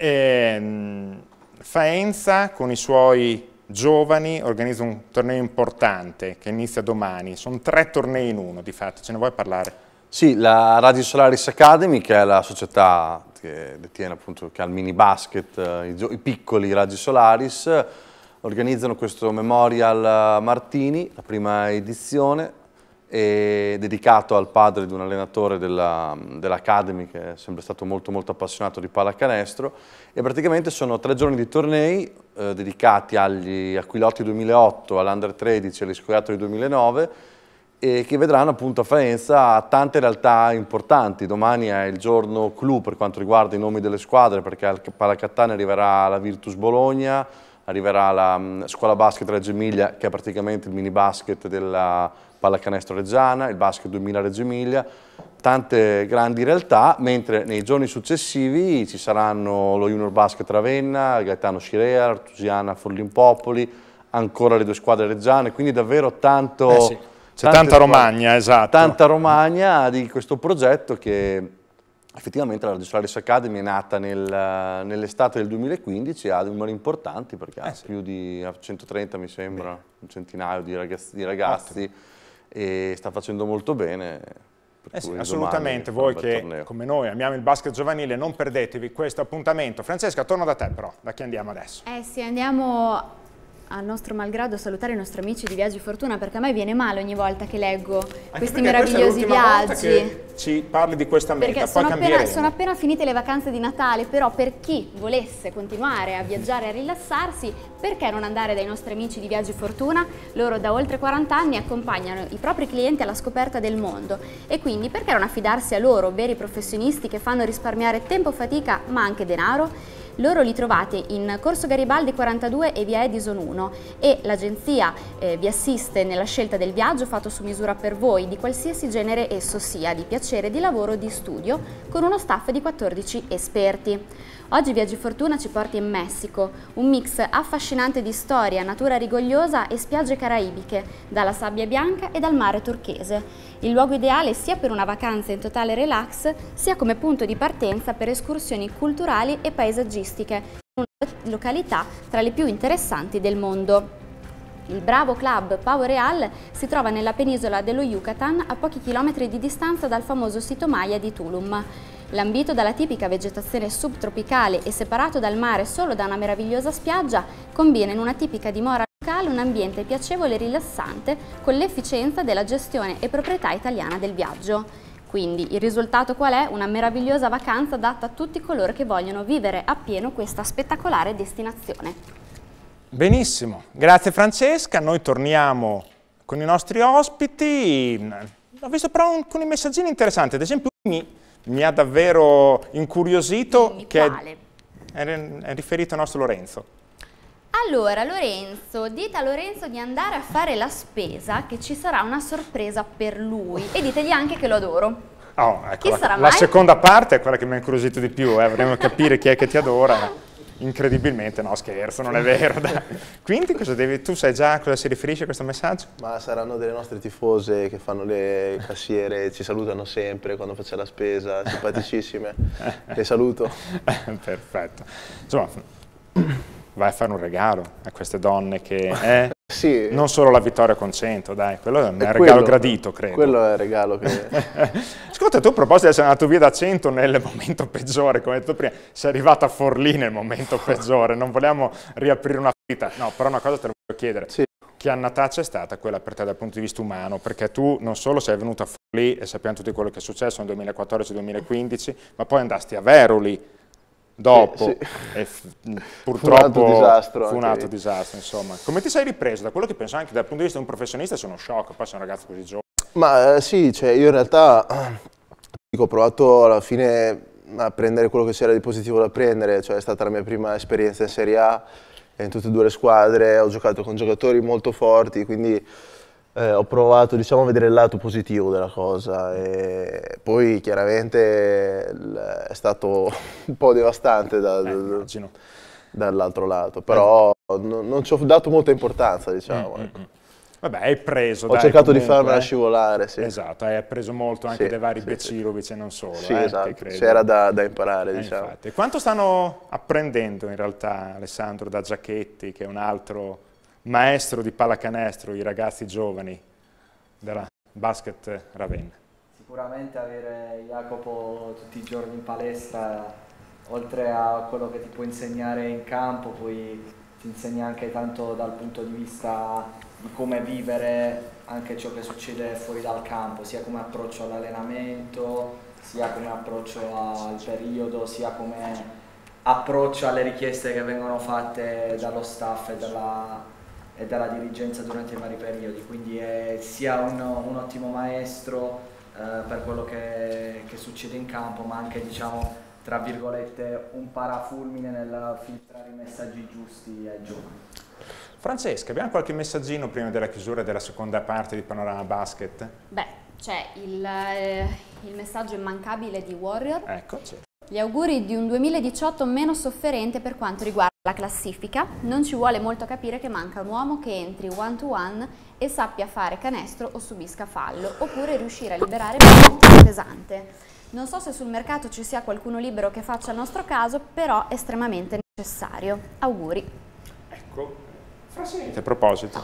Speaker 1: Eh, Faenza con i suoi giovani organizza un torneo importante che inizia domani. Sono tre tornei in uno, di fatto. Ce ne vuoi parlare?
Speaker 6: Sì, la Radio Solaris Academy, che è la società che detiene appunto, che ha il mini basket, i, i piccoli Radio Solaris, organizzano questo Memorial Martini, la prima edizione, è dedicato al padre di un allenatore dell'Academy che è sempre stato molto molto appassionato di pallacanestro, e praticamente sono tre giorni di tornei eh, dedicati agli Aquilotti duemilaotto, all'Under tredici e agli Scoiattoli duemilanove, e che vedranno appunto a Faenza tante realtà importanti. Domani è il giorno clou per quanto riguarda i nomi delle squadre, perché al Palacattane arriverà la Virtus Bologna, arriverà la um, Scuola Basket Reggio Emilia, che è praticamente il mini basket della pallacanestro reggiana, il Basket duemila Reggio Emilia, tante grandi realtà, mentre nei giorni successivi ci saranno lo Junior Basket Ravenna, Gaetano Scirea, Artusiana Forlimpopoli, ancora le due squadre reggiane, quindi davvero tanto...
Speaker 1: Eh sì. C'è tanta Romagna, esatto.
Speaker 6: Tanta Romagna di questo progetto che effettivamente la Radio Solaris Academy è nata nel, nell'estate del duemilaquindici e ha numeri importanti, perché eh ha sì. più di centotrenta, mi sembra, bene. un centinaio di ragazzi, di ragazzi e sta facendo molto bene.
Speaker 1: Eh sì, assolutamente, voi che torneo. come noi amiamo il basket giovanile, non perdetevi questo appuntamento. Francesca, torno da te però, da chi andiamo adesso?
Speaker 4: Eh sì, andiamo al nostro malgrado a salutare i nostri amici di Viaggi Fortuna, perché a me viene male ogni volta che leggo Anche questi meravigliosi viaggi.
Speaker 1: Che ci parli di questa meta,
Speaker 4: perché sono appena, sono appena finite le vacanze di Natale, però per chi volesse continuare a viaggiare e a rilassarsi, perché non andare dai nostri amici di Viaggi Fortuna? Loro da oltre quaranta anni accompagnano i propri clienti alla scoperta del mondo, e quindi perché non affidarsi a loro, veri professionisti che fanno risparmiare tempo, fatica ma anche denaro? Loro li trovate in Corso Garibaldi quarantadue e via Edison uno, e l'agenzia eh, vi assiste nella scelta del viaggio fatto su misura per voi, di qualsiasi genere esso sia, di piacere, di lavoro o di studio, con uno staff di quattordici esperti. Oggi Viaggi Fortuna ci porta in Messico, un mix affascinante di storia, natura rigogliosa e spiagge caraibiche, dalla sabbia bianca e dal mare turchese. Il luogo ideale sia per una vacanza in totale relax, sia come punto di partenza per escursioni culturali e paesaggistiche, in una località tra le più interessanti del mondo. Il Bravo Club Pavo Real si trova nella penisola dello Yucatan, a pochi chilometri di distanza dal famoso sito Maya di Tulum. Lambito dalla tipica vegetazione subtropicale e separato dal mare solo da una meravigliosa spiaggia, combina in una tipica dimora locale un ambiente piacevole e rilassante con l'efficienza della gestione e proprietà italiana del viaggio. Quindi il risultato qual è? Una meravigliosa vacanza adatta a tutti coloro che vogliono vivere appieno questa spettacolare destinazione.
Speaker 1: Benissimo, grazie Francesca, noi torniamo con i nostri ospiti. Ho visto però alcuni messaggini interessanti, ad esempio mi, mi ha davvero incuriosito.
Speaker 4: Dimmi,
Speaker 1: che
Speaker 4: quale?
Speaker 1: È, è riferito al nostro Lorenzo.
Speaker 4: Allora Lorenzo, dite a Lorenzo di andare a fare la spesa, che ci sarà una sorpresa per lui, e ditegli anche che lo adoro.
Speaker 1: Oh, ecco,
Speaker 4: Chi
Speaker 1: la,
Speaker 4: sarà
Speaker 1: la
Speaker 4: mai?
Speaker 1: seconda parte è quella che mi ha incuriosito di più, eh. Vorremmo capire chi è che ti adora. Incredibilmente, no scherzo, non è vero. Dai. Quindi cosa devi, tu sai già a cosa si riferisce questo messaggio?
Speaker 8: Ma saranno delle nostre tifose che fanno le cassiere, ci salutano sempre quando facciamo la spesa, simpaticissime. Le saluto.
Speaker 1: Perfetto. Insomma, vai a fare un regalo a queste donne che è
Speaker 8: sì.
Speaker 1: Non solo la vittoria con cento, dai, quello è un
Speaker 8: È
Speaker 1: regalo
Speaker 8: quello,
Speaker 1: gradito, credo.
Speaker 8: Quello è il regalo che...
Speaker 1: Ascolta, tu a proposito di essere andato via da cento nel momento peggiore, come hai detto prima, sei arrivato a Forlì nel momento peggiore, non vogliamo riaprire una ferita. No, però una cosa te la voglio chiedere.
Speaker 8: Sì.
Speaker 1: Che annataccia è stata quella per te dal punto di vista umano? Perché tu non solo sei venuto a Forlì e sappiamo tutto quello che è successo nel duemilaquattordici duemilaquindici, ma poi andasti a Veroli dopo,
Speaker 8: sì, sì.
Speaker 1: E purtroppo
Speaker 8: fu un altro disastro,
Speaker 1: fu un
Speaker 8: anche
Speaker 1: altro disastro, insomma. Come ti sei ripreso? Da quello che penso anche dal punto di vista di un professionista sono shock, poi sei un ragazzo così giovane.
Speaker 8: Ma eh, sì, cioè io in realtà dico, ho provato alla fine a prendere quello che c'era di positivo da prendere, cioè è stata la mia prima esperienza in Serie A, in tutte e due le squadre, ho giocato con giocatori molto forti, quindi eh, ho provato, diciamo, a vedere il lato positivo della cosa, e poi chiaramente è stato un po' devastante da,
Speaker 1: eh,
Speaker 8: da, dall'altro lato, però eh. non, non ci ho dato molta importanza, diciamo.
Speaker 1: Mm,
Speaker 8: ecco.
Speaker 1: mm, mm. Vabbè, hai preso,
Speaker 8: Ho
Speaker 1: dai,
Speaker 8: cercato
Speaker 1: comunque,
Speaker 8: di farmela
Speaker 1: eh.
Speaker 8: scivolare, sì.
Speaker 1: Esatto, hai preso molto anche
Speaker 8: Sì,
Speaker 1: dai vari
Speaker 8: sì,
Speaker 1: Becirovic e non solo.
Speaker 8: Sì,
Speaker 1: eh,
Speaker 8: esatto,
Speaker 1: che credo.
Speaker 8: c'era da, da imparare,
Speaker 1: Eh,
Speaker 8: diciamo.
Speaker 1: infatti. Quanto stanno apprendendo in realtà, Alessandro, da Giachetti, che è un altro maestro di pallacanestro, i ragazzi giovani della Basket Ravenna?
Speaker 5: Sicuramente avere Jacopo tutti i giorni in palestra, oltre a quello che ti può insegnare in campo, poi ti insegna anche tanto dal punto di vista di come vivere anche ciò che succede fuori dal campo, sia come approccio all'allenamento, sia come approccio al periodo, sia come approccio alle richieste che vengono fatte dallo staff e dalla, e dalla dirigenza durante i vari periodi. Quindi è sia un, un ottimo maestro eh, per quello che, che succede in campo, ma anche, diciamo, tra virgolette, un parafulmine nel filtrare i messaggi giusti ai giovani.
Speaker 1: Francesca, abbiamo qualche messaggino prima della chiusura della seconda parte di Panorama Basket?
Speaker 4: Beh, c'è il, eh, il messaggio immancabile di Warrior.
Speaker 1: Ecco, c'è.
Speaker 4: Gli auguri di un duemiladiciotto meno sofferente per quanto riguarda la classifica. Non ci vuole molto capire che manca un uomo che entri one to one e sappia fare canestro o subisca fallo, oppure riuscire a liberare il pesante. Non so se sul mercato ci sia qualcuno libero che faccia il nostro caso, però è estremamente necessario. Auguri.
Speaker 1: Ecco, a proposito.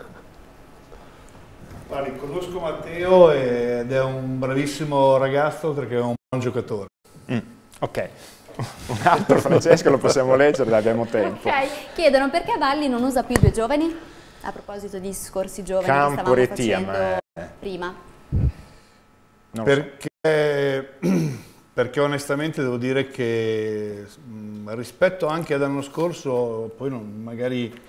Speaker 7: Guardi, conosco Matteo ed è un bravissimo ragazzo, oltre che un buon giocatore.
Speaker 1: Mm, ok, un altro Francesco lo possiamo leggere, abbiamo tempo.
Speaker 4: Ok, chiedono perché Valli non usa più i due giovani? A proposito di discorsi giovani
Speaker 1: Campo,
Speaker 4: che stavamo
Speaker 1: Retia,
Speaker 4: facendo
Speaker 1: ma...
Speaker 4: prima.
Speaker 1: Non
Speaker 7: Perché, perché onestamente devo dire che mh, rispetto anche ad l'anno scorso, poi non, magari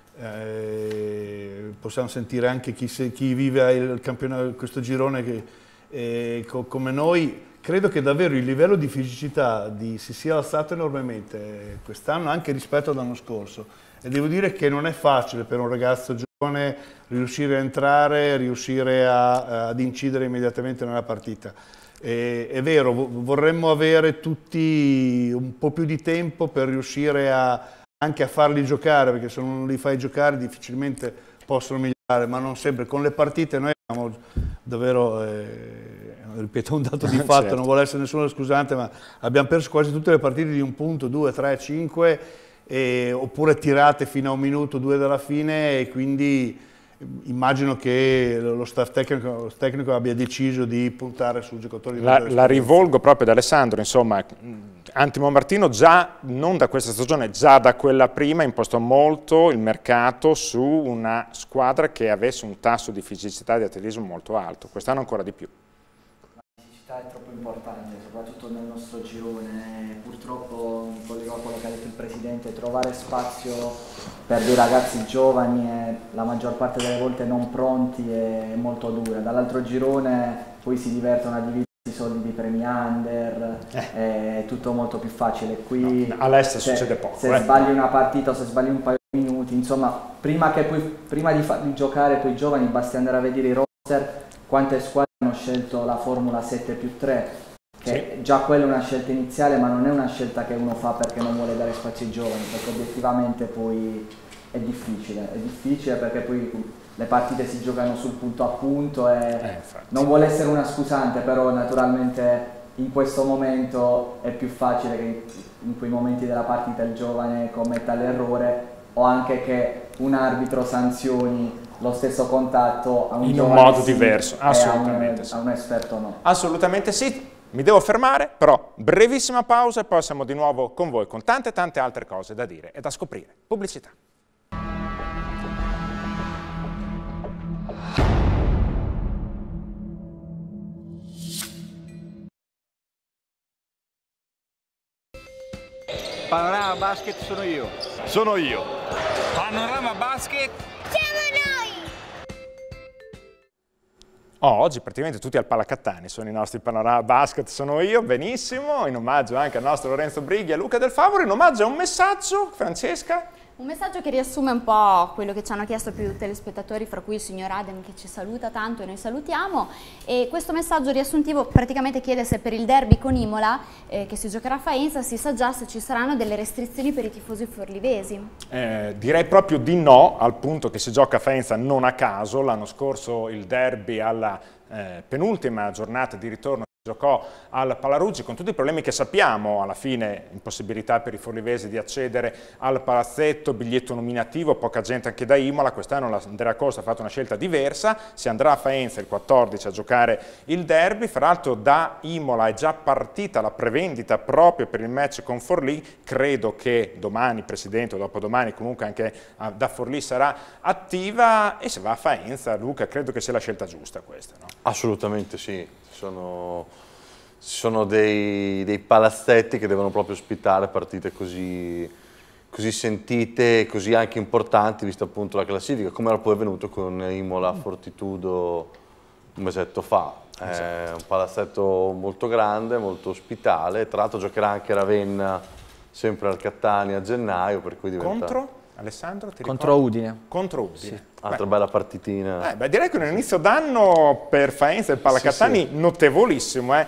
Speaker 7: eh, possiamo sentire anche chi, se, chi vive il campionato, questo girone che, eh, co, come noi, credo che davvero il livello di fisicità di, si sia alzato enormemente quest'anno anche rispetto all'anno scorso, e devo dire che non è facile per un ragazzo giovane riuscire a entrare, riuscire a, ad incidere immediatamente nella partita. E, è vero, vorremmo avere tutti un po' più di tempo per riuscire a, anche a farli giocare, perché se non li fai giocare difficilmente possono migliorare, ma non sempre. Con le partite noi abbiamo davvero, eh, ripeto un dato di fatto,
Speaker 1: certo.
Speaker 7: Non vuole essere nessuno scusante, ma abbiamo perso quasi tutte le partite di un punto, due, tre, cinque, e, oppure tirate fino a un minuto, due dalla fine, e quindi immagino che lo staff tecnico, lo tecnico abbia deciso di puntare sul giocatore di
Speaker 1: la, la rivolgo proprio ad Alessandro, insomma, Antimo Martino già, non da questa stagione, già da quella prima impostò molto il mercato su una squadra che avesse un tasso di fisicità e di atletismo molto alto, quest'anno ancora di più.
Speaker 5: La È troppo importante, soprattutto nel nostro girone. Purtroppo, mi collego a quello che ha detto il Presidente, trovare spazio per dei ragazzi giovani e la maggior parte delle volte non pronti è molto dura. Dall'altro girone poi si divertono a dividere i soldi di premi under, eh. è tutto molto più facile. Qui
Speaker 1: no, all'est succede poco.
Speaker 5: Se
Speaker 1: eh.
Speaker 5: sbagli una partita o se sbagli un paio di minuti, insomma, prima, che poi, prima di, di giocare poi i giovani basti andare a vedere i roster, quante squadre hanno scelto la formula sette più tre, che sì. Già quella è una scelta iniziale, ma non è una scelta che uno fa perché non vuole dare spazio ai giovani, perché obiettivamente poi è difficile, è difficile perché poi le partite si giocano sul punto a punto e eh, non vuole essere una scusante, però naturalmente in questo momento è più facile che in quei momenti della partita il giovane commetta l'errore o anche che un arbitro sanzioni lo stesso contatto a un
Speaker 1: in un modo sì, diverso,
Speaker 5: a
Speaker 1: assolutamente
Speaker 5: un,
Speaker 1: sì.
Speaker 5: a un esperto no.
Speaker 1: Assolutamente sì. Mi devo fermare, però brevissima pausa e poi siamo di nuovo con voi con tante tante altre cose da dire e da scoprire. Pubblicità.
Speaker 10: Panorama Basket sono io.
Speaker 2: Sono io.
Speaker 10: Panorama Basket
Speaker 1: Oh, oggi praticamente tutti al Palacattani sono i nostri Panorama Basket, sono io, benissimo, in omaggio anche al nostro Lorenzo Brighi e a Luca Del Favaro, in omaggio a un messaggio, Francesca?
Speaker 4: Un messaggio che riassume un po' quello che ci hanno chiesto più telespettatori, fra cui il signor Adem che ci saluta tanto e noi salutiamo, e questo messaggio riassuntivo praticamente chiede se per il derby con Imola eh, che si giocherà a Faenza si sa già se ci saranno delle restrizioni per i tifosi forlivesi.
Speaker 1: Eh, direi proprio di no, al punto che si gioca a Faenza non a caso. L'anno scorso il derby alla eh, penultima giornata di ritorno giocò al Palaruggi con tutti i problemi che sappiamo, alla fine impossibilità per i forlivesi di accedere al palazzetto, biglietto nominativo, poca gente anche da Imola. Quest'anno l'Andrea Costa ha fatto una scelta diversa, si andrà a Faenza il quattordici a giocare il derby, fra l'altro da Imola è già partita la prevendita proprio per il match con Forlì, credo che domani, Presidente, o dopodomani comunque anche da Forlì sarà attiva, e se va a Faenza, Luca, credo che sia la scelta giusta questa, no?
Speaker 6: Assolutamente sì. Sono, sono dei, dei palazzetti che devono proprio ospitare partite così, così sentite e così anche importanti, vista appunto la classifica, come era poi avvenuto con Imola Fortitudo un mesetto fa. È un palazzetto molto grande, molto ospitale, tra l'altro giocherà anche Ravenna sempre al Catania a gennaio, per cui diventa...
Speaker 1: Contro? Alessandro, ti
Speaker 5: Contro
Speaker 1: ricordi?
Speaker 5: Udine.
Speaker 1: Contro Udine.
Speaker 5: Sì.
Speaker 6: Altra
Speaker 1: beh.
Speaker 6: bella partitina.
Speaker 1: Eh, beh, direi che un inizio d'anno per Faenza e il Palacattani sì, sì. notevolissimo. Eh?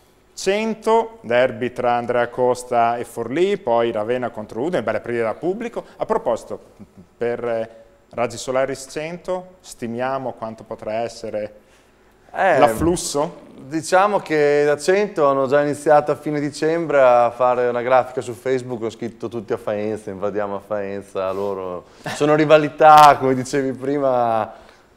Speaker 1: cento, derby tra Andrea Costa e Forlì, poi Ravenna contro Udine, belle partite da pubblico. A proposito, per eh, Raggi Solaris cento, stimiamo quanto potrà essere eh, l'afflusso?
Speaker 6: Diciamo che da cento hanno già iniziato a fine dicembre a fare una grafica su Facebook, ho scritto tutti a Faenza, invadiamo a Faenza, loro sono rivalità, come dicevi prima,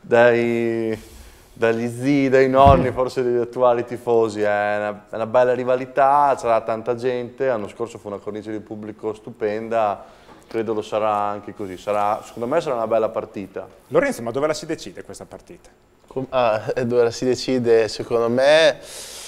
Speaker 6: dai, dagli zii, dai nonni, forse degli attuali tifosi, è una, è una bella rivalità, c'era tanta gente, l'anno scorso fu una cornice di pubblico stupenda, credo lo sarà anche così, sarà, secondo me sarà una bella partita.
Speaker 1: Lorenzo, ma dove la si decide questa partita?
Speaker 8: Ah, dove la si decide, secondo me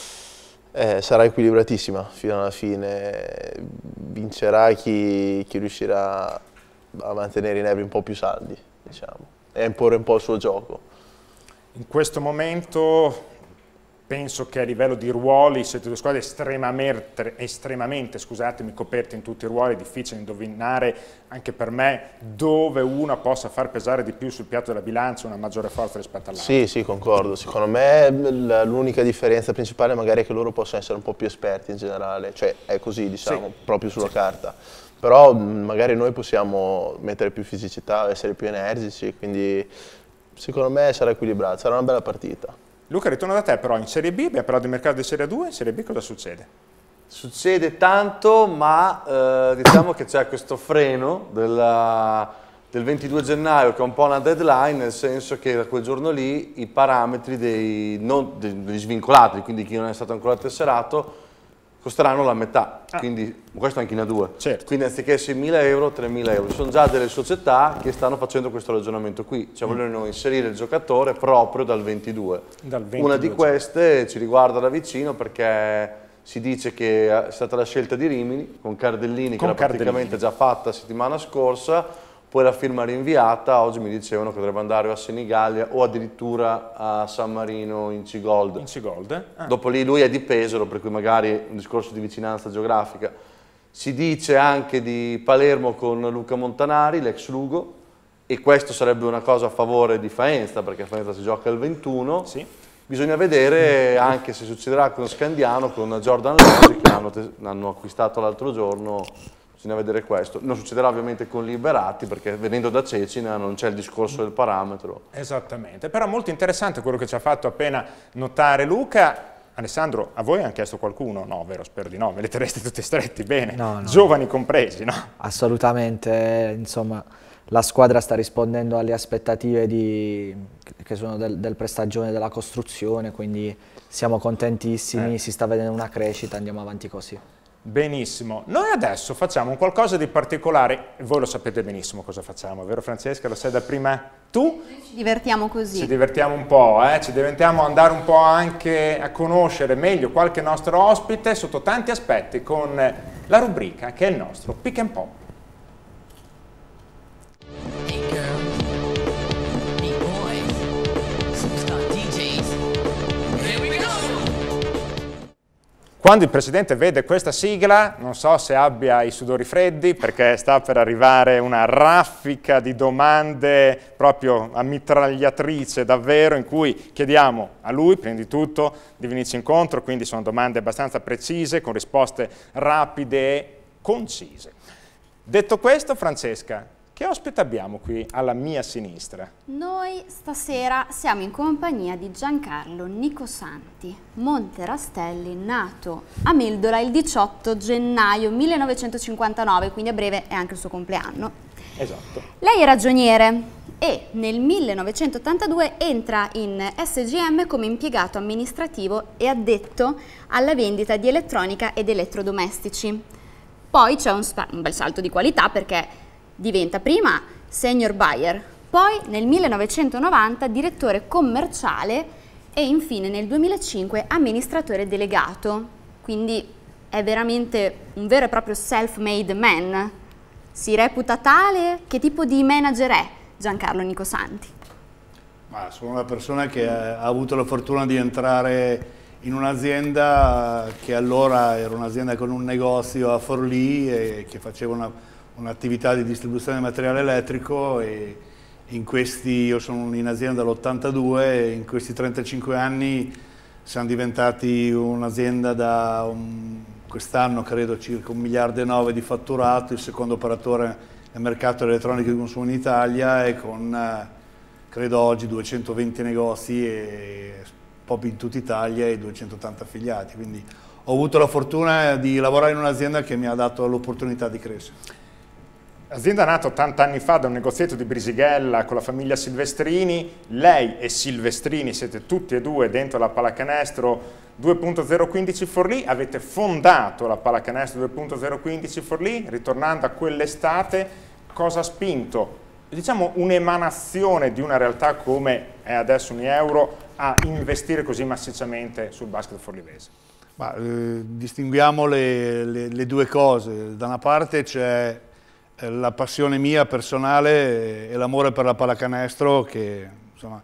Speaker 8: eh, sarà equilibratissima fino alla fine, vincerà chi, chi riuscirà a mantenere i nervi un po' più saldi, diciamo, e a imporre un po' il suo gioco.
Speaker 1: In questo momento penso che a livello di ruoli siete due squadre estremamente, estremamente scusatemi, coperte in tutti i ruoli, è difficile indovinare anche per me dove una possa far pesare di più sul piatto della bilancia una maggiore forza rispetto all'altra.
Speaker 8: Sì, sì, concordo. Secondo me l'unica differenza principale magari è che loro possono essere un po' più esperti in generale, cioè è così, diciamo, sì. proprio sulla sì. carta. Però magari noi possiamo mettere più fisicità, essere più energici, quindi secondo me sarà equilibrato, sarà una bella partita.
Speaker 1: Luca, ritorno da te però, in Serie B, abbiamo parlato di mercato di Serie due, in Serie B cosa succede?
Speaker 6: Succede tanto, ma eh, diciamo che c'è questo freno della, del ventidue gennaio che è un po' una deadline, nel senso che da quel giorno lì i parametri dei, non, degli svincolati, quindi chi non è stato ancora tesserato, costeranno la metà,
Speaker 1: ah.
Speaker 6: quindi questo anche in A due.
Speaker 1: Certo.
Speaker 6: Quindi anziché seimila euro, tremila euro. Ci sono già delle società che stanno facendo questo ragionamento qui, cioè mm. vogliono inserire il giocatore proprio dal ventidue.
Speaker 1: Dal ventidue.
Speaker 6: Una di queste ci riguarda da vicino perché si dice che è stata la scelta di Rimini con Cardellini, con che era Cardellini. praticamente già fatta settimana scorsa, poi la firma rinviata, oggi mi dicevano che dovrebbe andare a Senigallia o addirittura a San Marino in C-Gold.
Speaker 1: In C-Gold? Ah.
Speaker 6: Dopo lì lui è di Pesaro, per cui magari un discorso di vicinanza geografica. Si dice anche di Palermo con Luca Montanari, l'ex Lugo, e questo sarebbe una cosa a favore di Faenza, perché Faenza si gioca il ventuno.
Speaker 1: Sì.
Speaker 6: Bisogna vedere anche se succederà con Scandiano, con Jordan Logic, che hanno, hanno acquistato l'altro giorno. Bisogna vedere questo. Non succederà ovviamente con Liberati perché venendo da Cecina non c'è il discorso del parametro.
Speaker 1: Esattamente, però molto interessante quello che ci ha fatto appena notare Luca. Alessandro, a voi hanno chiesto qualcuno? No, vero, spero di no, me li terreste tutti stretti, bene,
Speaker 5: no, no.
Speaker 1: Giovani compresi, no?
Speaker 5: Assolutamente, insomma la squadra sta rispondendo alle aspettative di, che sono del, del prestagione della costruzione, quindi siamo contentissimi, eh. si sta vedendo una crescita, andiamo avanti così.
Speaker 1: Benissimo, noi adesso facciamo un qualcosa di particolare, voi lo sapete benissimo cosa facciamo, vero Francesca? Lo sai da prima tu?
Speaker 4: Ci divertiamo così.
Speaker 1: Ci divertiamo un po', eh? Ci diventiamo andare un po' anche a conoscere meglio qualche nostro ospite sotto tanti aspetti con la rubrica che è il nostro Pick and Pop. Quando il Presidente vede questa sigla, non so se abbia i sudori freddi, perché sta per arrivare una raffica di domande proprio a mitragliatrice davvero, in cui chiediamo a lui, prima di tutto, di venirci incontro, quindi sono domande abbastanza precise, con risposte rapide e concise. Detto questo, Francesca, che ospite abbiamo qui alla mia sinistra?
Speaker 4: Noi stasera siamo in compagnia di Giancarlo Nicosanti, Monte Rastelli, nato a Mildola il diciotto gennaio millenovecentocinquantanove, quindi a breve è anche il suo compleanno.
Speaker 1: Esatto.
Speaker 4: Lei è ragioniere e nel millenovecentottantadue entra in S G M come impiegato amministrativo e addetto alla vendita di elettronica ed elettrodomestici. Poi c'è un, un bel salto di qualità perché diventa prima senior buyer, poi nel millenovecentonovanta direttore commerciale e infine nel duemilacinque amministratore delegato. Quindi è veramente un vero e proprio self-made man. Si reputa tale? Che tipo di manager è Giancarlo Nicosanti?
Speaker 7: Ma sono una persona che ha avuto la fortuna di entrare in un'azienda che allora era un'azienda con un negozio a Forlì e che faceva una un'attività di distribuzione di materiale elettrico e in questi, io sono in azienda dall'ottantadue e in questi trentacinque anni siamo diventati un'azienda da un, quest'anno credo circa un miliardo e nove di fatturato, il secondo operatore nel mercato elettronico di consumo in Italia e con credo oggi duecentoventi negozi e proprio in tutta Italia e duecentottanta affiliati, quindi ho avuto la fortuna di lavorare in un'azienda che mi ha dato l'opportunità di crescere.
Speaker 1: L'azienda è nata ottanta anni fa da un negozietto di Brisighella con la famiglia Silvestrini. Lei e Silvestrini siete tutti e due dentro la pallacanestro due punto zero quindici Forlì. Avete fondato la pallacanestro due punto zero quindici Forlì, ritornando a quell'estate. Cosa ha spinto, diciamo, un'emanazione di una realtà come è adesso Unieuro a investire così massicciamente sul basket forlivese?
Speaker 7: Ma, eh, distinguiamo le, le, le due cose. Da una parte c'è la passione mia personale e l'amore per la pallacanestro che, insomma,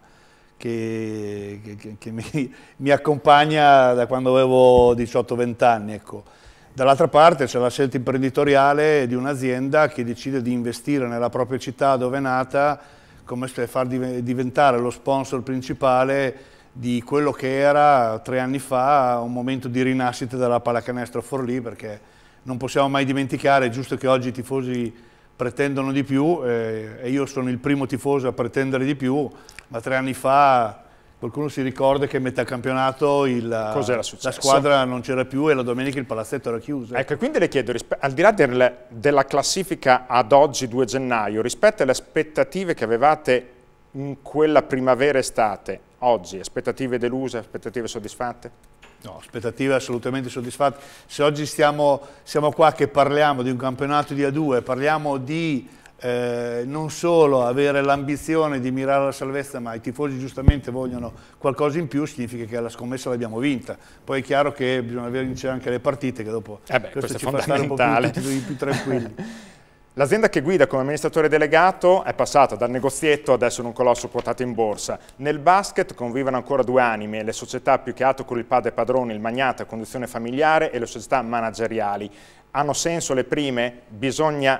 Speaker 7: che, che, che mi, mi accompagna da quando avevo diciotto venti anni. Ecco. Dall'altra parte c'è la scelta imprenditoriale di un'azienda che decide di investire nella propria città dove è nata, come far diventare lo sponsor principale di quello che era tre anni fa un momento di rinascita della pallacanestro Forlì, perché non possiamo mai dimenticare, è giusto che oggi i tifosi pretendono di più eh, e io sono il primo tifoso a pretendere di più, ma tre anni fa qualcuno si ricorda che a metà campionato il, la squadra non c'era più e la domenica il palazzetto era chiuso.
Speaker 1: Ecco, e quindi le chiedo, al di là del, della classifica ad oggi due gennaio, rispetto alle aspettative che avevate in quella primavera-estate, oggi, aspettative deluse, aspettative soddisfatte?
Speaker 7: No, aspettative assolutamente soddisfatte. Se oggi stiamo, siamo qua che parliamo di un campionato di A due, parliamo di eh, non solo avere l'ambizione di mirare alla salvezza, ma i tifosi giustamente vogliono qualcosa in più, significa che la scommessa l'abbiamo vinta. Poi è chiaro che bisogna vincere anche le partite, che dopo
Speaker 1: eh beh,
Speaker 7: questo,
Speaker 1: questo
Speaker 7: ci
Speaker 1: è
Speaker 7: fa stare un po' più, più, più tranquilli.
Speaker 1: L'azienda che guida come amministratore delegato è passata dal negozietto ad essere un colosso quotato in borsa. Nel basket convivono ancora due anime, le società più che altro con il padre padrone, il magnate a conduzione familiare e le società manageriali. Hanno senso le prime? Bisogna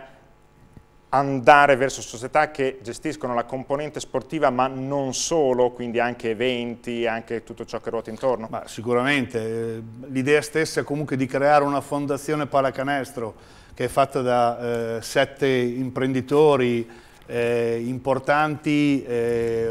Speaker 1: andare verso società che gestiscono la componente sportiva ma non solo, quindi anche eventi, anche tutto ciò che ruota intorno?
Speaker 7: Ma sicuramente, l'idea stessa comunque di creare una fondazione pallacanestro che è fatta da eh, sette imprenditori eh, importanti, eh,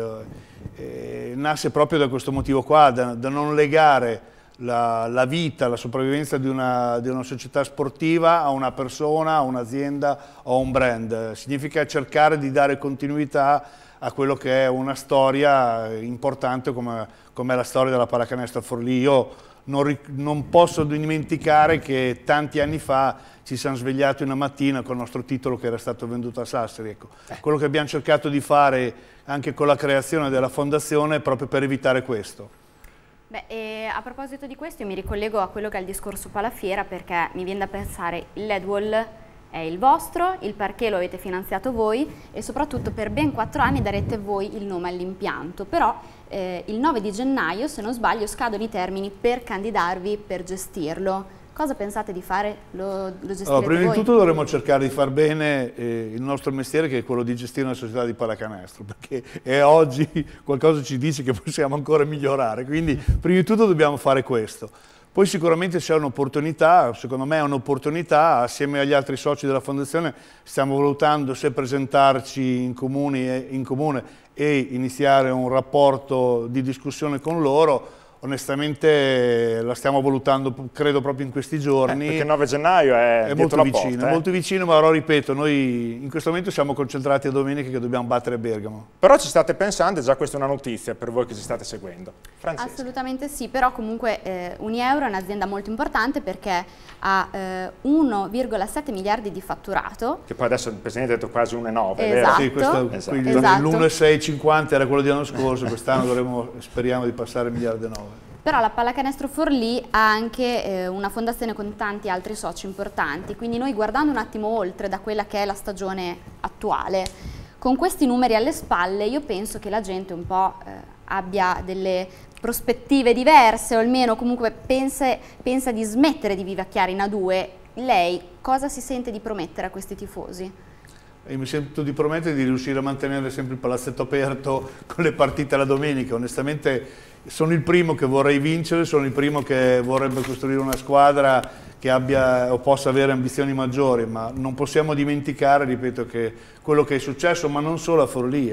Speaker 7: eh, nasce proprio da questo motivo qua, da, da non legare la, la vita, la sopravvivenza di una, di una società sportiva a una persona, a un'azienda o a un brand. Significa cercare di dare continuità a quello che è una storia importante come, come è la storia della pallacanestro Forlì. Io non, non posso dimenticare che tanti anni fa ci siamo svegliati una mattina con il nostro titolo che era stato venduto a Sassari. Ecco. Quello che abbiamo cercato di fare anche con la creazione della fondazione è proprio per evitare questo.
Speaker 4: Beh, e a proposito di questo io mi ricollego a quello che è il discorso Palafiera, perché mi viene da pensare il L E D Wall è il vostro, il parquet lo avete finanziato voi e soprattutto per ben quattro anni darete voi il nome all'impianto, però eh, il nove di gennaio, se non sbaglio, scadono i termini per candidarvi, per gestirlo. Cosa pensate di fare? Lo, lo gestirete
Speaker 7: allora, prima
Speaker 4: voi?
Speaker 7: di tutto dovremmo cercare di far bene eh, il nostro mestiere, che è quello di gestire una società di pallacanestro, perché è oggi qualcosa ci dice che possiamo ancora migliorare, quindi prima di tutto dobbiamo fare questo. Poi sicuramente c'è un'opportunità, secondo me è un'opportunità, assieme agli altri soci della fondazione stiamo valutando se presentarci in, comuni e, in comune e iniziare un rapporto di discussione con loro. Onestamente la stiamo valutando, credo, proprio in questi giorni.
Speaker 1: Eh, perché il nove gennaio è,
Speaker 7: è molto
Speaker 1: la
Speaker 7: vicino,
Speaker 1: porta, eh?
Speaker 7: è molto vicino, ma però ripeto, noi in questo momento siamo concentrati a domenica che dobbiamo battere Bergamo.
Speaker 1: Però ci state pensando, e già questa è una notizia per voi che ci state seguendo. Francesca.
Speaker 4: Assolutamente sì, però comunque eh, Unieuro è un'azienda molto importante perché ha eh, uno virgola sette miliardi di fatturato.
Speaker 1: Che poi adesso il Presidente ha detto quasi uno virgola nove,
Speaker 4: esatto.
Speaker 1: vero?
Speaker 7: Sì, questo,
Speaker 1: esatto.
Speaker 4: esatto.
Speaker 7: l'uno virgola sei cinquanta era quello di l'anno scorso, quest'anno dovremo, speriamo di passare il miliardo e nove.
Speaker 4: Però la Pallacanestro Forlì ha anche eh, una fondazione con tanti altri soci importanti, quindi noi guardando un attimo oltre da quella che è la stagione attuale, con questi numeri alle spalle io penso che la gente un po' eh, abbia delle prospettive diverse o almeno comunque pensa, pensa di smettere di vivacchiare in A due. Lei cosa si sente di promettere a questi tifosi?
Speaker 7: Io mi sento di promettere di riuscire a mantenere sempre il palazzetto aperto con le partite la domenica. Onestamente sono il primo che vorrei vincere, sono il primo che vorrebbe costruire una squadra che abbia o possa avere ambizioni maggiori, ma non possiamo dimenticare, ripeto, che quello che è successo, ma non solo a Forlì,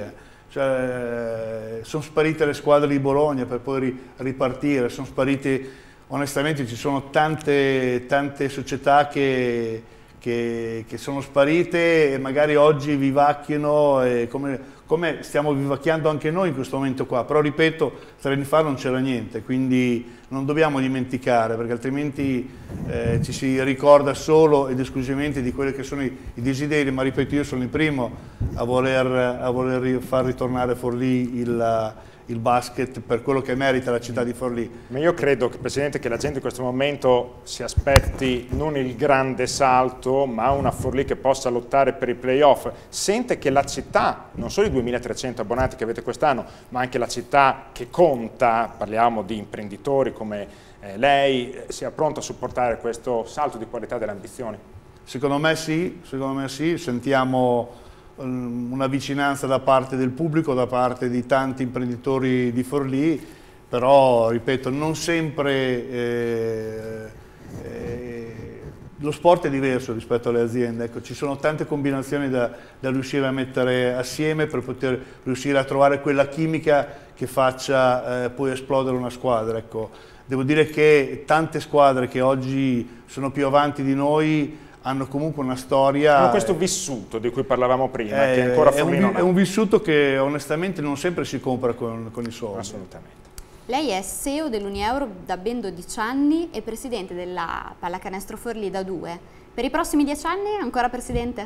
Speaker 7: cioè, sono sparite le squadre di Bologna per poi ripartire, sono spariti, onestamente ci sono tante, tante società che, che, che sono sparite e magari oggi vivacchiano e come, come stiamo vivacchiando anche noi in questo momento qua, però ripeto, tre anni fa non c'era niente, quindi non dobbiamo dimenticare, perché altrimenti eh, ci si ricorda solo ed esclusivamente di quelli che sono i, i desideri, ma ripeto, io sono il primo a voler, a voler far ritornare Forlì il, il basket per quello che merita la città di Forlì.
Speaker 1: Ma io credo, Presidente, che la gente in questo momento si aspetti non il grande salto, ma una Forlì che possa lottare per i playoff. Sente che la città, non solo i duemilatrecento abbonati che avete quest'anno, ma anche la città che conta, parliamo di imprenditori come eh, lei, sia pronta a supportare questo salto di qualità delle ambizioni?
Speaker 7: Secondo me sì, secondo me sì, sentiamo una vicinanza da parte del pubblico, da parte di tanti imprenditori di Forlì, però ripeto, non sempre eh, eh, lo sport è diverso rispetto alle aziende, ecco, ci sono tante combinazioni da, da riuscire a mettere assieme per poter riuscire a trovare quella chimica che faccia eh, poi esplodere una squadra. Ecco. Devo dire che tante squadre che oggi sono più avanti di noi hanno comunque una storia.
Speaker 1: Hanno questo vissuto di cui parlavamo prima,
Speaker 7: è,
Speaker 1: che ancora
Speaker 7: è un,
Speaker 1: non
Speaker 7: è un vissuto che onestamente non sempre si compra con, con i soldi.
Speaker 1: Assolutamente.
Speaker 4: Lei è C E O dell'Unieuro da ben dodici anni e presidente della Pallacanestro Forlì da due. Per i prossimi dieci anni ancora presidente?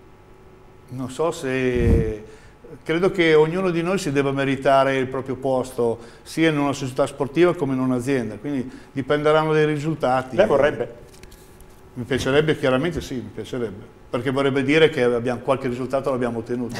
Speaker 7: Non so se... Credo che ognuno di noi si debba meritare il proprio posto, sia in una società sportiva come in un'azienda, quindi dipenderanno dai risultati.
Speaker 1: Lei vorrebbe?
Speaker 7: Mi piacerebbe, chiaramente sì, mi piacerebbe, perché vorrebbe dire che abbiamo, qualche risultato l'abbiamo ottenuto.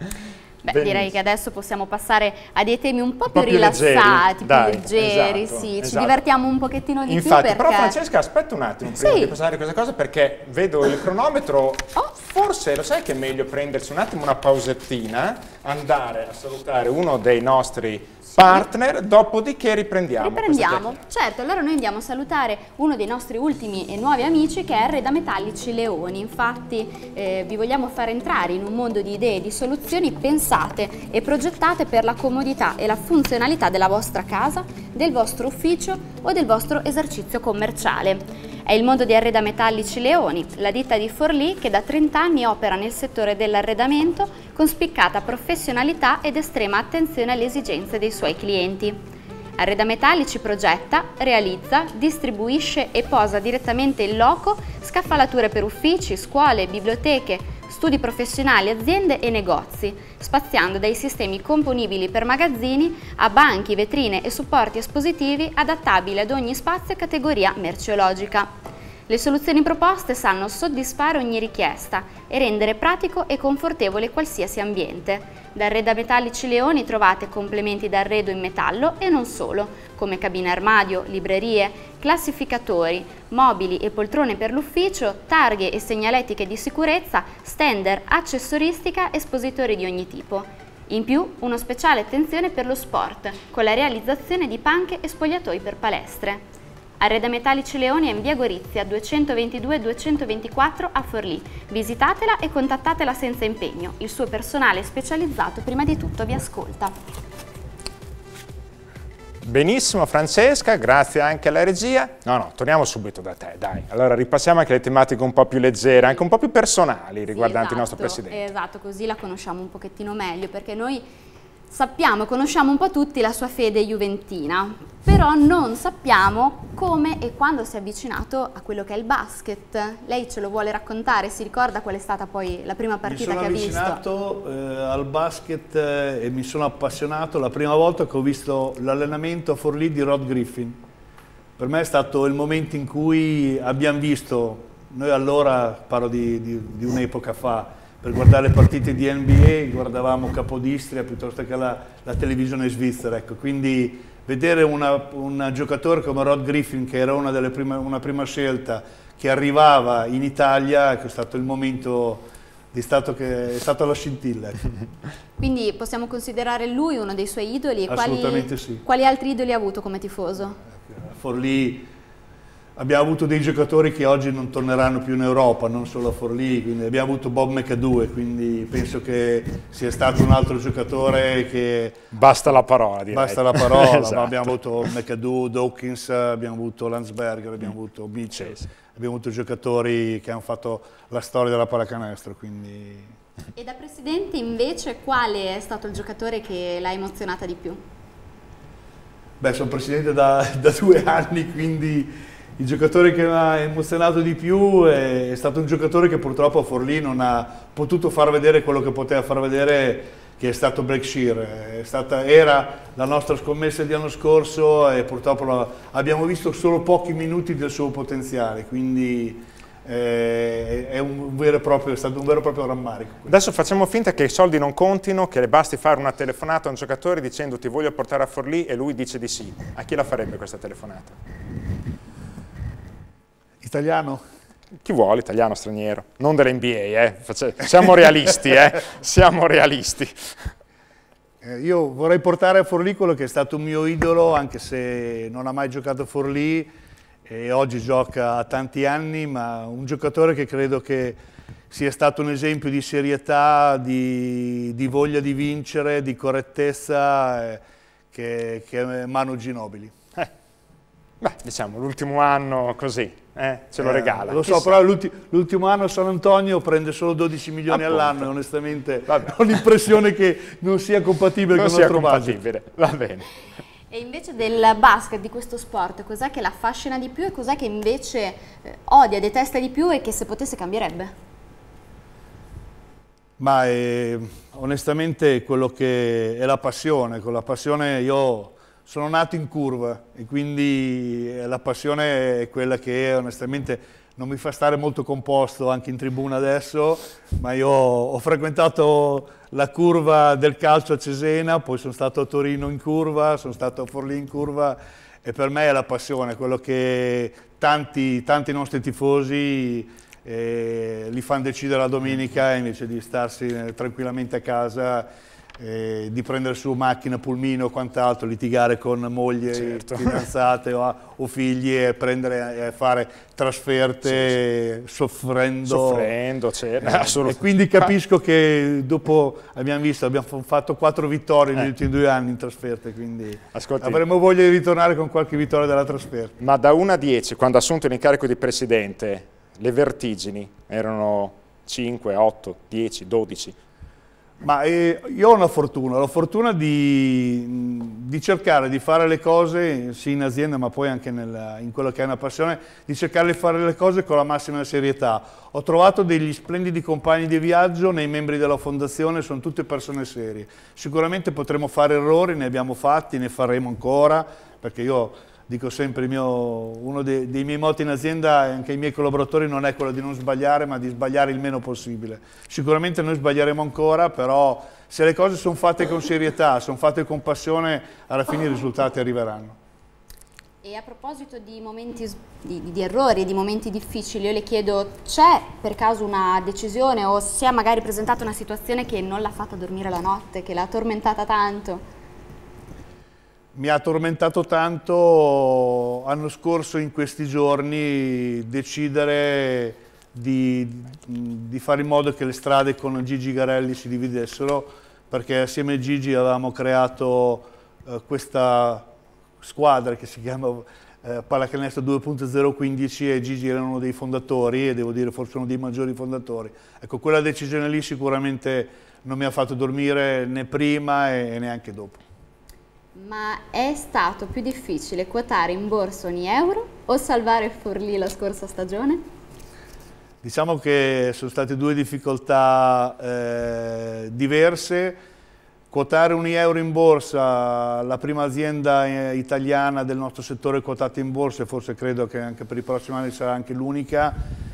Speaker 4: Beh,
Speaker 1: Benissimo.
Speaker 4: direi che adesso possiamo passare a dei temi un po'
Speaker 1: Un po'
Speaker 4: più
Speaker 1: più
Speaker 4: rilassati,
Speaker 1: leggeri. Dai,
Speaker 4: più leggeri,
Speaker 1: esatto,
Speaker 4: sì, ci
Speaker 1: esatto.
Speaker 4: divertiamo un pochettino di
Speaker 1: Infatti,
Speaker 4: più perché...
Speaker 1: però Francesca, aspetta un attimo prima
Speaker 4: Sì.
Speaker 1: di passare a questa cosa, perché vedo il cronometro.
Speaker 4: Oh.
Speaker 1: Forse lo sai che è meglio prendersi un attimo una pausettina, andare a salutare uno dei nostri partner, dopodiché riprendiamo.
Speaker 4: Riprendiamo, certo, allora noi andiamo a salutare uno dei nostri ultimi e nuovi amici che è Arreda Metallici Leoni. Infatti eh, vi vogliamo far entrare in un mondo di idee e di soluzioni pensate e progettate per la comodità e la funzionalità della vostra casa, del vostro ufficio o del vostro esercizio commerciale. È il mondo di Arreda Metallici Leoni, la ditta di Forlì che da trenta anni opera nel settore dell'arredamento con spiccata professionalità ed estrema attenzione alle esigenze dei suoi clienti. Arreda Metallici progetta, realizza, distribuisce e posa direttamente in loco scaffalature per uffici, scuole, biblioteche, studi professionali, aziende e negozi, spaziando dai sistemi componibili per magazzini a banchi, vetrine e supporti espositivi adattabili ad ogni spazio e categoria merceologica. Le soluzioni proposte sanno soddisfare ogni richiesta e rendere pratico e confortevole qualsiasi ambiente. Da Arreda Metallici Leoni trovate complementi d'arredo in metallo e non solo, come cabine armadio, librerie, classificatori, mobili e poltrone per l'ufficio, targhe e segnaletiche di sicurezza, stender, accessoristica e espositori di ogni tipo. In più, una speciale attenzione per lo sport, con la realizzazione di panche e spogliatoi per palestre. Arreda Metallici Leoni è in via Gorizia duecentoventidue duecentoventiquattro a Forlì. Visitatela e contattatela senza impegno. Il suo personale specializzato prima di tutto vi ascolta.
Speaker 1: Benissimo Francesca, grazie anche alla regia. No, no, torniamo subito da te, dai. Allora ripassiamo anche le tematiche un po' più leggere, anche un po' più personali riguardanti
Speaker 4: Sì, esatto,
Speaker 1: il nostro Presidente.
Speaker 4: Esatto, così la conosciamo un pochettino meglio, perché noi sappiamo, conosciamo un po' tutti la sua fede juventina, però non sappiamo come e quando si è avvicinato a quello che è il basket. Lei ce lo vuole raccontare? Si ricorda qual è stata poi la prima partita che ha visto?
Speaker 7: Mi sono avvicinato eh, al basket eh, e mi sono appassionato la prima volta che ho visto l'allenamento a Forlì di Rod Griffin. Per me è stato il momento in cui abbiamo visto, noi allora, parlo di, di, di un'epoca fa, per guardare le partite di N B A guardavamo Capodistria piuttosto che la, la televisione svizzera, ecco. Quindi vedere una, un giocatore come Rod Griffin, che era una, delle prime, una prima scelta, che arrivava in Italia, ecco, è stato il momento, di stato che è stata la scintilla. Ecco.
Speaker 4: Quindi possiamo considerare lui uno dei suoi idoli? E
Speaker 7: Assolutamente
Speaker 4: quali,
Speaker 7: sì.
Speaker 4: Quali altri idoli ha avuto come tifoso?
Speaker 7: A Forlì abbiamo avuto dei giocatori che oggi non torneranno più in Europa, non solo a Forlì, quindi abbiamo avuto Bob McAdoo, quindi penso che sia stato un altro giocatore che...
Speaker 1: Basta la parola, direi.
Speaker 7: Basta la parola,
Speaker 1: Esatto.
Speaker 7: ma abbiamo avuto McAdoo, Dawkins, abbiamo avuto Landsberger, abbiamo avuto Mitchell,
Speaker 1: Sì, sì.
Speaker 7: abbiamo avuto giocatori che hanno fatto la storia della pallacanestro, quindi...
Speaker 4: E da presidente invece quale è stato il giocatore che l'ha emozionata di più?
Speaker 7: Beh, sono presidente da, da due anni, quindi... Il giocatore che mi ha emozionato di più è, è stato un giocatore che purtroppo a Forlì non ha potuto far vedere quello che poteva far vedere, che è stato Blake Shear. È stata, era la nostra scommessa di anno scorso e purtroppo la, abbiamo visto solo pochi minuti del suo potenziale, quindi eh, è, un vero e proprio, è stato un vero e proprio rammarico.
Speaker 1: Adesso facciamo finta che i soldi non contino, che le basti fare una telefonata a un giocatore dicendo ti voglio portare a Forlì e lui dice di sì. A chi la farebbe questa telefonata?
Speaker 7: Italiano?
Speaker 1: Chi vuole, italiano, straniero, non dell'N B A, eh. Siamo realisti, eh. Siamo realisti.
Speaker 7: Eh, io vorrei portare a Forlì quello che è stato un mio idolo, anche se non ha mai giocato a Forlì e oggi gioca a tanti anni, ma un giocatore che credo che sia stato un esempio di serietà, di, di voglia di vincere, di correttezza, eh, che, che è Manu Ginobili.
Speaker 1: Eh. Beh, diciamo, l'ultimo anno così, eh, ce lo
Speaker 7: Eh,
Speaker 1: regala.
Speaker 7: Lo so,
Speaker 1: Chissà.
Speaker 7: però l'ultimo anno a San Antonio prende solo dodici milioni
Speaker 1: Appunto.
Speaker 7: all'anno e onestamente
Speaker 1: Vabbè.
Speaker 7: ho l'impressione che non sia compatibile
Speaker 1: Non
Speaker 7: con il
Speaker 1: sia
Speaker 7: nostro budget.
Speaker 1: compatibile, va bene.
Speaker 4: E invece del basket, di questo sport, cos'è che l'affascina di più e cos'è che invece eh, odia, detesta di più e che se potesse cambierebbe?
Speaker 7: Ma è, onestamente quello che è la passione. Con la passione io sono nato in curva e quindi la passione è quella che onestamente non mi fa stare molto composto anche in tribuna adesso, ma io ho frequentato la curva del calcio a Cesena, poi sono stato a Torino in curva, sono stato a Forlì in curva e per me è la passione, quello che tanti, tanti nostri tifosi eh, li fanno decidere la domenica invece di starsi tranquillamente a casa, eh, di prendere su macchina, pulmino o quant'altro, litigare con moglie, certo, fidanzate o, o figli e prendere e fare trasferte, sì, sì, soffrendo. Soffrendo, certo. Eh, e quindi capisco che dopo abbiamo visto, abbiamo fatto quattro vittorie negli eh. ultimi due anni in trasferte, quindi Ascolti, avremo voglia di ritornare con qualche vittoria della trasferta.
Speaker 1: Ma da uno a dieci, quando ha assunto l'incarico di presidente, le vertigini erano cinque, otto, dieci, dodici?
Speaker 7: Ma eh, io ho una fortuna, la fortuna di, di cercare di fare le cose, sì in azienda ma poi anche nella, in quello che è una passione, di cercare di fare le cose con la massima serietà. Ho trovato degli splendidi compagni di viaggio nei membri della fondazione, sono tutte persone serie. Sicuramente potremo fare errori, ne abbiamo fatti, ne faremo ancora, perché io dico sempre, il mio, uno dei, dei miei moti in azienda e anche ai miei collaboratori non è quello di non sbagliare, ma di sbagliare il meno possibile. Sicuramente noi sbaglieremo ancora, però se le cose sono fatte con serietà, sono fatte con passione, alla fine i risultati arriveranno.
Speaker 4: E a proposito di momenti di, di errori e di momenti difficili, io le chiedo, c'è per caso una decisione o si è magari presentata una situazione che non l'ha fatta dormire la notte, che l'ha tormentata tanto?
Speaker 7: Mi ha tormentato tanto l'anno scorso, in questi giorni, decidere di, di fare in modo che le strade con Gigi Garelli si dividessero, perché assieme a Gigi avevamo creato eh, questa squadra che si chiama eh, Pallacanestro due punto zero quindici e Gigi era uno dei fondatori e devo dire forse uno dei maggiori fondatori. Ecco, quella decisione lì sicuramente non mi ha fatto dormire né prima e, e neanche dopo.
Speaker 4: Ma è stato più difficile quotare in borsa ogni euro o salvare Forlì la scorsa stagione?
Speaker 7: Diciamo che sono state due difficoltà eh, diverse. Quotare un euro in borsa, la prima azienda italiana del nostro settore quotata in borsa, e forse credo che anche per i prossimi anni sarà anche l'unica,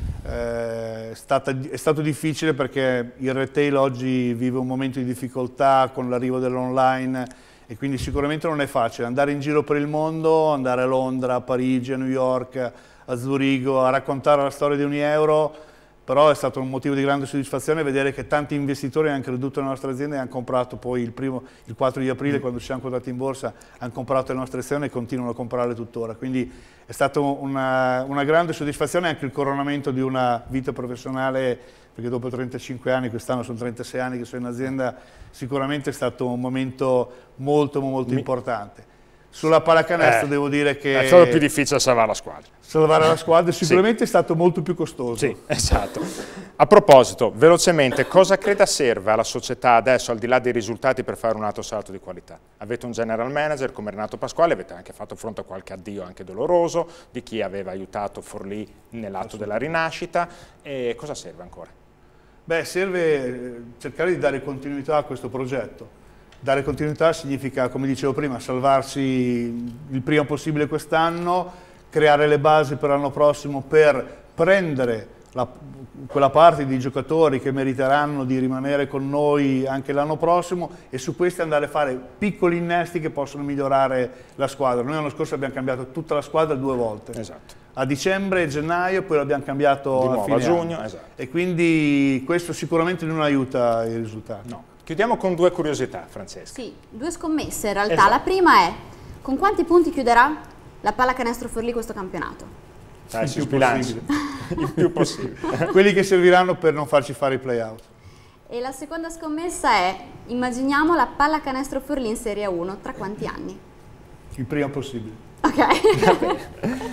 Speaker 7: eh, è, stata, è stato difficile perché il retail oggi vive un momento di difficoltà con l'arrivo dell'online e quindi sicuramente non è facile andare in giro per il mondo, andare a Londra, a Parigi, a New York, a Zurigo, a raccontare la storia di un euro, però è stato un motivo di grande soddisfazione vedere che tanti investitori hanno creduto nella nostra azienda e hanno comprato poi il, primo, il quattro di aprile, quando ci siamo quotati in borsa, hanno comprato le nostre azioni e continuano a comprarle tuttora. Quindi è stata una, una grande soddisfazione anche il coronamento di una vita professionale, perché dopo trentacinque anni, quest'anno sono trentasei anni che sono in azienda, sicuramente è stato un momento molto molto Mi... importante. Sulla pallacanestro eh, devo dire che...
Speaker 1: È stato più difficile salvare la squadra.
Speaker 7: Salvare la squadra sicuramente sì. È stato molto più costoso.
Speaker 1: Sì, esatto. A proposito, velocemente, cosa creda serve alla società adesso, al di là dei risultati, per fare un altro salto di qualità? Avete un general manager come Renato Pasquale, avete anche fatto fronte a qualche addio anche doloroso, di chi aveva aiutato Forlì nell'atto della rinascita, e cosa serve ancora?
Speaker 7: Beh, serve cercare di dare continuità a questo progetto. Dare continuità significa, come dicevo prima, salvarsi il prima possibile quest'anno, creare le basi per l'anno prossimo per prendere la, quella parte di giocatori che meriteranno di rimanere con noi anche l'anno prossimo e su questi andare a fare piccoli innesti che possono migliorare la squadra. Noi l'anno scorso abbiamo cambiato tutta la squadra due volte.
Speaker 1: Esatto.
Speaker 7: A dicembre e gennaio, poi l'abbiamo cambiato
Speaker 1: di
Speaker 7: a
Speaker 1: nuovo,
Speaker 7: fine
Speaker 1: a giugno,
Speaker 7: anno.
Speaker 1: Esatto.
Speaker 7: E quindi questo sicuramente non aiuta i risultati.
Speaker 1: No. Chiudiamo con due curiosità, Francesca.
Speaker 4: Sì, due scommesse in realtà.
Speaker 1: Esatto.
Speaker 4: La prima è, con quanti punti chiuderà la Pallacanestro Forlì questo campionato?
Speaker 1: Dai, si sbilancia. Il più possibile.
Speaker 7: Quelli che serviranno per non farci fare i play-out.
Speaker 4: E la seconda scommessa è, immaginiamo la Pallacanestro Forlì in Serie uno, tra quanti anni?
Speaker 7: Il prima possibile.
Speaker 4: Ok.
Speaker 1: Va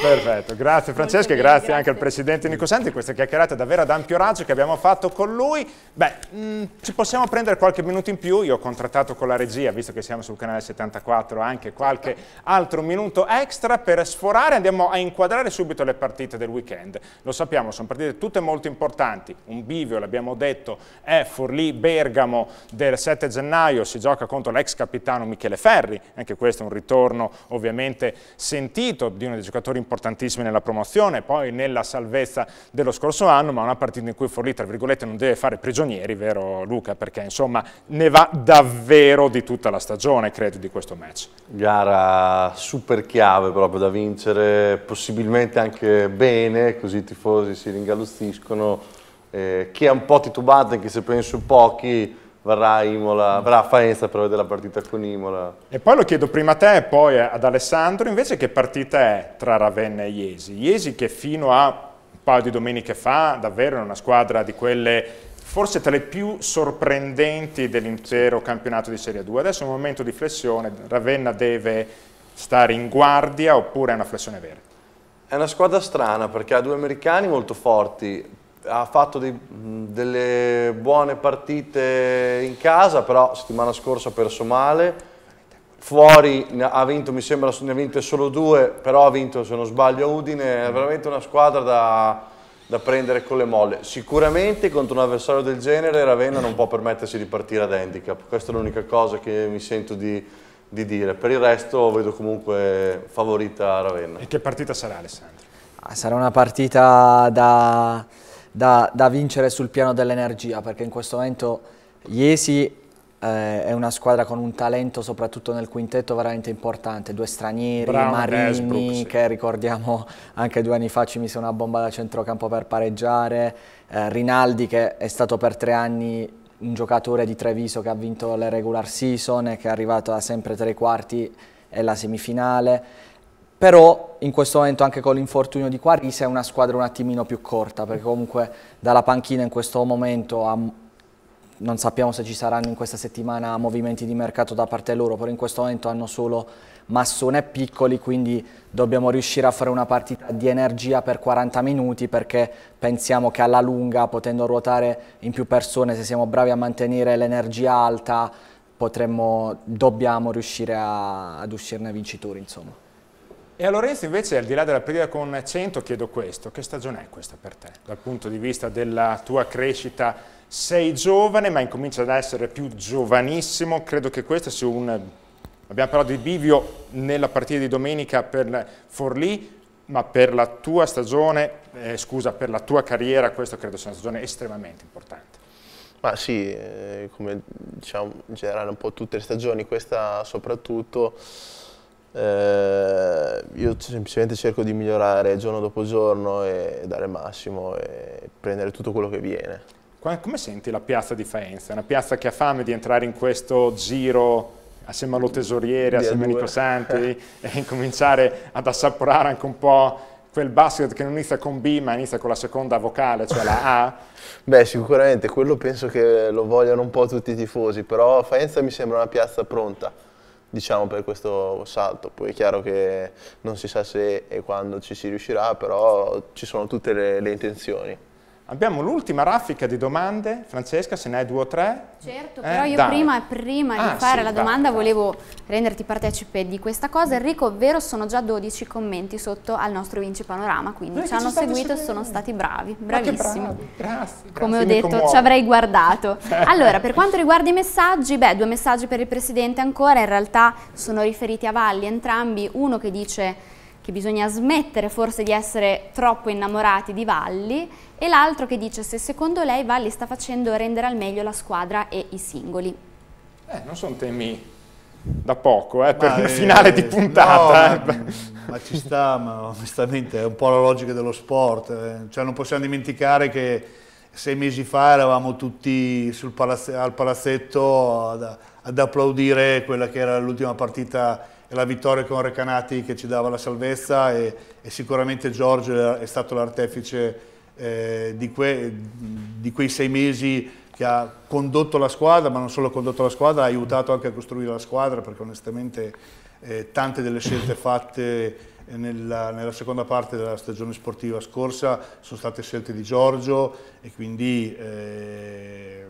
Speaker 1: Perfetto, grazie Francesca e grazie, grazie anche al presidente Nico Santi, questa chiacchierata davvero ad ampio raggio che abbiamo fatto con lui. Beh, mh, ci possiamo prendere qualche minuto in più, io ho contrattato con la regia, visto che siamo sul canale settantaquattro, anche qualche altro minuto extra per sforare, andiamo a inquadrare subito le partite del weekend. Lo sappiamo, sono partite tutte molto importanti, un bivio, l'abbiamo detto, è Forlì-Bergamo del sette gennaio, si gioca contro l'ex capitano Michele Ferri, anche questo è un ritorno ovviamente sentito di uno dei giocatori importantissimi nella promozione, poi nella salvezza dello scorso anno, ma una partita in cui Forlì, tra virgolette, non deve fare prigionieri, vero Luca? Perché insomma ne va davvero di tutta la stagione, credo, di questo match.
Speaker 6: Gara super chiave proprio da vincere, possibilmente anche bene, così i tifosi si ringalozziscono. Eh, chi è un po' titubante, anche se penso pochi, verrà a Imola, verrà a Faenza per vedere la partita con Imola.
Speaker 1: E poi lo chiedo prima a te e poi ad Alessandro, invece che partita è tra Ravenna e Jesi? Jesi che fino a un paio di domeniche fa davvero è una squadra di quelle forse tra le più sorprendenti dell'intero campionato di Serie due. Adesso è un momento di flessione, Ravenna deve stare in guardia oppure è una flessione vera?
Speaker 6: È una squadra strana perché ha due americani molto forti, ha fatto dei, delle buone partite in casa, però settimana scorsa ha perso male, fuori ha vinto, mi sembra, ne ha vinte solo due, però ha vinto, se non sbaglio, Udine. È veramente una squadra da, da prendere con le molle. Sicuramente contro un avversario del genere Ravenna non può permettersi di partire ad handicap, questa è l'unica cosa che mi sento di, di dire, per il resto vedo comunque favorita Ravenna.
Speaker 1: E che partita sarà, Alessandro?
Speaker 5: Sarà una partita da... Da, da vincere sul piano dell'energia, perché in questo momento Jesi eh, è una squadra con un talento soprattutto nel quintetto veramente importante, due stranieri,
Speaker 1: Brown,
Speaker 5: Marini
Speaker 1: Esbrook, sì.
Speaker 5: che ricordiamo anche due anni fa ci mise una bomba da centrocampo per pareggiare, eh, Rinaldi che è stato per tre anni un giocatore di Treviso che ha vinto le regular season e che è arrivato a sempre tre quarti e la semifinale. Però in questo momento anche con l'infortunio di Quarisa è una squadra un attimino più corta, perché comunque dalla panchina in questo momento ha, non sappiamo se ci saranno in questa settimana movimenti di mercato da parte loro, però in questo momento hanno solo Massone e Piccoli, quindi dobbiamo riuscire a fare una partita di energia per quaranta minuti, perché pensiamo che alla lunga, potendo ruotare in più persone, se siamo bravi a mantenere l'energia alta, potremmo, dobbiamo riuscire a, ad uscirne vincitori, insomma.
Speaker 1: E a Lorenzo invece, al di là della partita con cento, chiedo questo, che stagione è questa per te? Dal punto di vista della tua crescita, sei giovane ma incomincia ad essere più giovanissimo, credo che questo sia un... Abbiamo parlato di bivio nella partita di domenica per Forlì, ma per la tua stagione, eh, scusa, per la tua carriera, questo credo sia una stagione estremamente importante.
Speaker 8: Ma sì, eh, come diciamo in generale un po' tutte le stagioni, questa soprattutto, Eh, io semplicemente cerco di migliorare giorno dopo giorno e dare il massimo e prendere tutto quello che viene.
Speaker 1: Come senti la piazza di Faenza? È una piazza che ha fame di entrare in questo giro assieme allo tesoriere, assieme a Nico Santi e incominciare ad assaporare anche un po' quel basket che non inizia con B ma inizia con la seconda vocale, cioè la A?
Speaker 8: Beh, sicuramente, quello penso che lo vogliano un po' tutti i tifosi, però Faenza mi sembra una piazza pronta, diciamo, per questo salto. Poi è chiaro che non si sa se e quando ci si riuscirà, però ci sono tutte le, le intenzioni.
Speaker 1: Abbiamo l'ultima raffica di domande, Francesca, se ne hai due o tre?
Speaker 4: Certo,
Speaker 1: eh,
Speaker 4: però io
Speaker 1: dai.
Speaker 4: prima, prima
Speaker 1: ah,
Speaker 4: di fare
Speaker 1: sì,
Speaker 4: la
Speaker 1: dai,
Speaker 4: domanda
Speaker 1: dai.
Speaker 4: volevo renderti partecipe di questa cosa. Enrico, ovvero sono già dodici commenti sotto al nostro Vinci Panorama, quindi ci hanno seguito e sono stati bravi, bravissimi.
Speaker 1: Bravi, grazie,
Speaker 4: Come
Speaker 1: grazie,
Speaker 4: ho detto,
Speaker 1: commuovo.
Speaker 4: ci avrei guardato. Allora, per quanto riguarda i messaggi, beh, due messaggi per il Presidente ancora, in realtà sono riferiti a Valli entrambi, uno che dice che bisogna smettere forse di essere troppo innamorati di Valli e l'altro che dice se secondo lei Valli sta facendo rendere al meglio la squadra e i singoli.
Speaker 1: Eh, non sono temi da poco, eh, per
Speaker 7: Ma,
Speaker 1: il
Speaker 7: eh,
Speaker 1: finale di puntata.
Speaker 7: No,
Speaker 1: eh.
Speaker 7: ma, ma ci sta, ma onestamente è un po' la logica dello sport. Eh. Cioè, non possiamo dimenticare che sei mesi fa eravamo tutti sul palazze, al palazzetto ad, ad applaudire quella che era l'ultima partita e la vittoria con Recanati che ci dava la salvezza e, e sicuramente Giorgio è stato l'artefice eh, di, que, di quei sei mesi che ha condotto la squadra, ma non solo condotto la squadra, ha aiutato anche a costruire la squadra, perché onestamente eh, tante delle scelte fatte nella, nella seconda parte della stagione sportiva scorsa sono state scelte di Giorgio e quindi eh,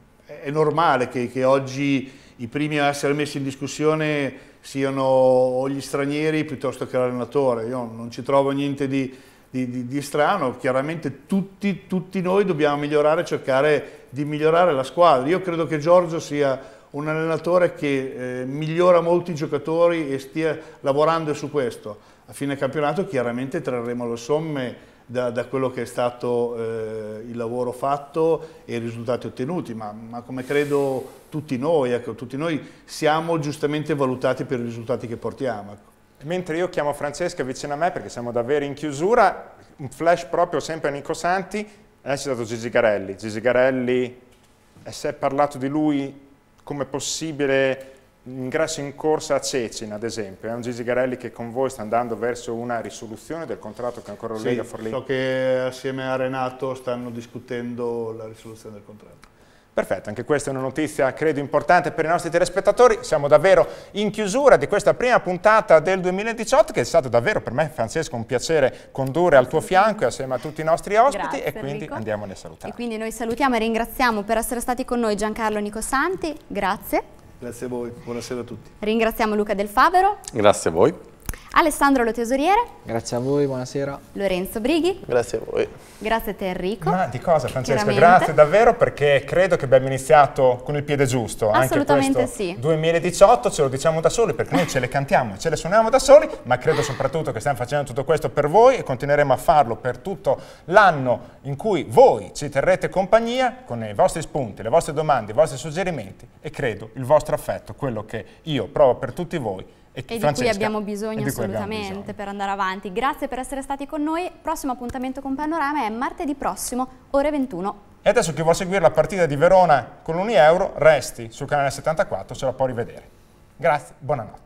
Speaker 7: è normale che, che oggi i primi a essere messi in discussione siano o gli stranieri piuttosto che l'allenatore. Io non ci trovo niente di, di, di, di strano, chiaramente tutti, tutti noi dobbiamo migliorare, cercare di migliorare la squadra. Io credo che Giorgio sia un allenatore che eh, migliora molti giocatori e stia lavorando su questo. A fine campionato chiaramente trarremo le somme da, da quello che è stato eh, il lavoro fatto e i risultati ottenuti, ma, ma come credo tutti noi, ecco, tutti noi siamo giustamente valutati per i risultati che portiamo. Ecco.
Speaker 1: Mentre io chiamo Francesca vicino a me perché siamo davvero in chiusura, un flash proprio sempre a Nico Santi, lei ha citato Gigi Garelli. Gigi Garelli, si è parlato di lui come possibile ingresso in corsa a Cecina, ad esempio. È un Gigi Garelli che con voi sta andando verso una risoluzione del contratto che ancora lo lega
Speaker 7: sì,
Speaker 1: Forlì.
Speaker 7: So che assieme a Renato stanno discutendo la risoluzione del contratto.
Speaker 1: Perfetto, anche questa è una notizia credo importante per i nostri telespettatori. Siamo davvero in chiusura di questa prima puntata del duemiladiciotto, che è stato davvero per me, Francesco, un piacere condurre al tuo fianco e assieme a tutti i nostri ospiti.
Speaker 4: Grazie,
Speaker 1: e quindi
Speaker 4: Enrico.
Speaker 1: andiamo a salutare.
Speaker 4: E quindi noi salutiamo e ringraziamo per essere stati con noi Giancarlo Nicosanti, grazie.
Speaker 7: Grazie a voi, buonasera a tutti.
Speaker 4: Ringraziamo Luca Del Favero.
Speaker 6: Grazie a voi.
Speaker 4: Alessandro Lo Tesoriere.
Speaker 5: Grazie a voi, buonasera.
Speaker 4: Lorenzo Brighi.
Speaker 8: Grazie a voi.
Speaker 4: Grazie a te Enrico.
Speaker 1: Ma di cosa Francesca?
Speaker 4: Chiaramente.
Speaker 1: Grazie davvero perché credo che abbiamo iniziato con il piede giusto.
Speaker 4: Assolutamente
Speaker 1: Anche questo
Speaker 4: sì.
Speaker 1: duemiladiciotto ce lo diciamo da soli perché noi ce le cantiamo e ce le suoniamo da soli, ma credo soprattutto che stiamo facendo tutto questo per voi e continueremo a farlo per tutto l'anno in cui voi ci terrete compagnia con i vostri spunti, le vostre domande, i vostri suggerimenti e credo il vostro affetto, quello che io provo per tutti voi. E,
Speaker 4: e
Speaker 1: Francesca,
Speaker 4: di cui abbiamo bisogno
Speaker 1: cui
Speaker 4: assolutamente
Speaker 1: abbiamo bisogno.
Speaker 4: per andare avanti. Grazie per essere stati con noi. Prossimo appuntamento con Panorama è martedì prossimo, ore ventuno.
Speaker 1: E adesso chi vuole seguire la partita di Verona con l'Uni Euro, resti sul canale settantaquattro, se la può rivedere. Grazie, buonanotte.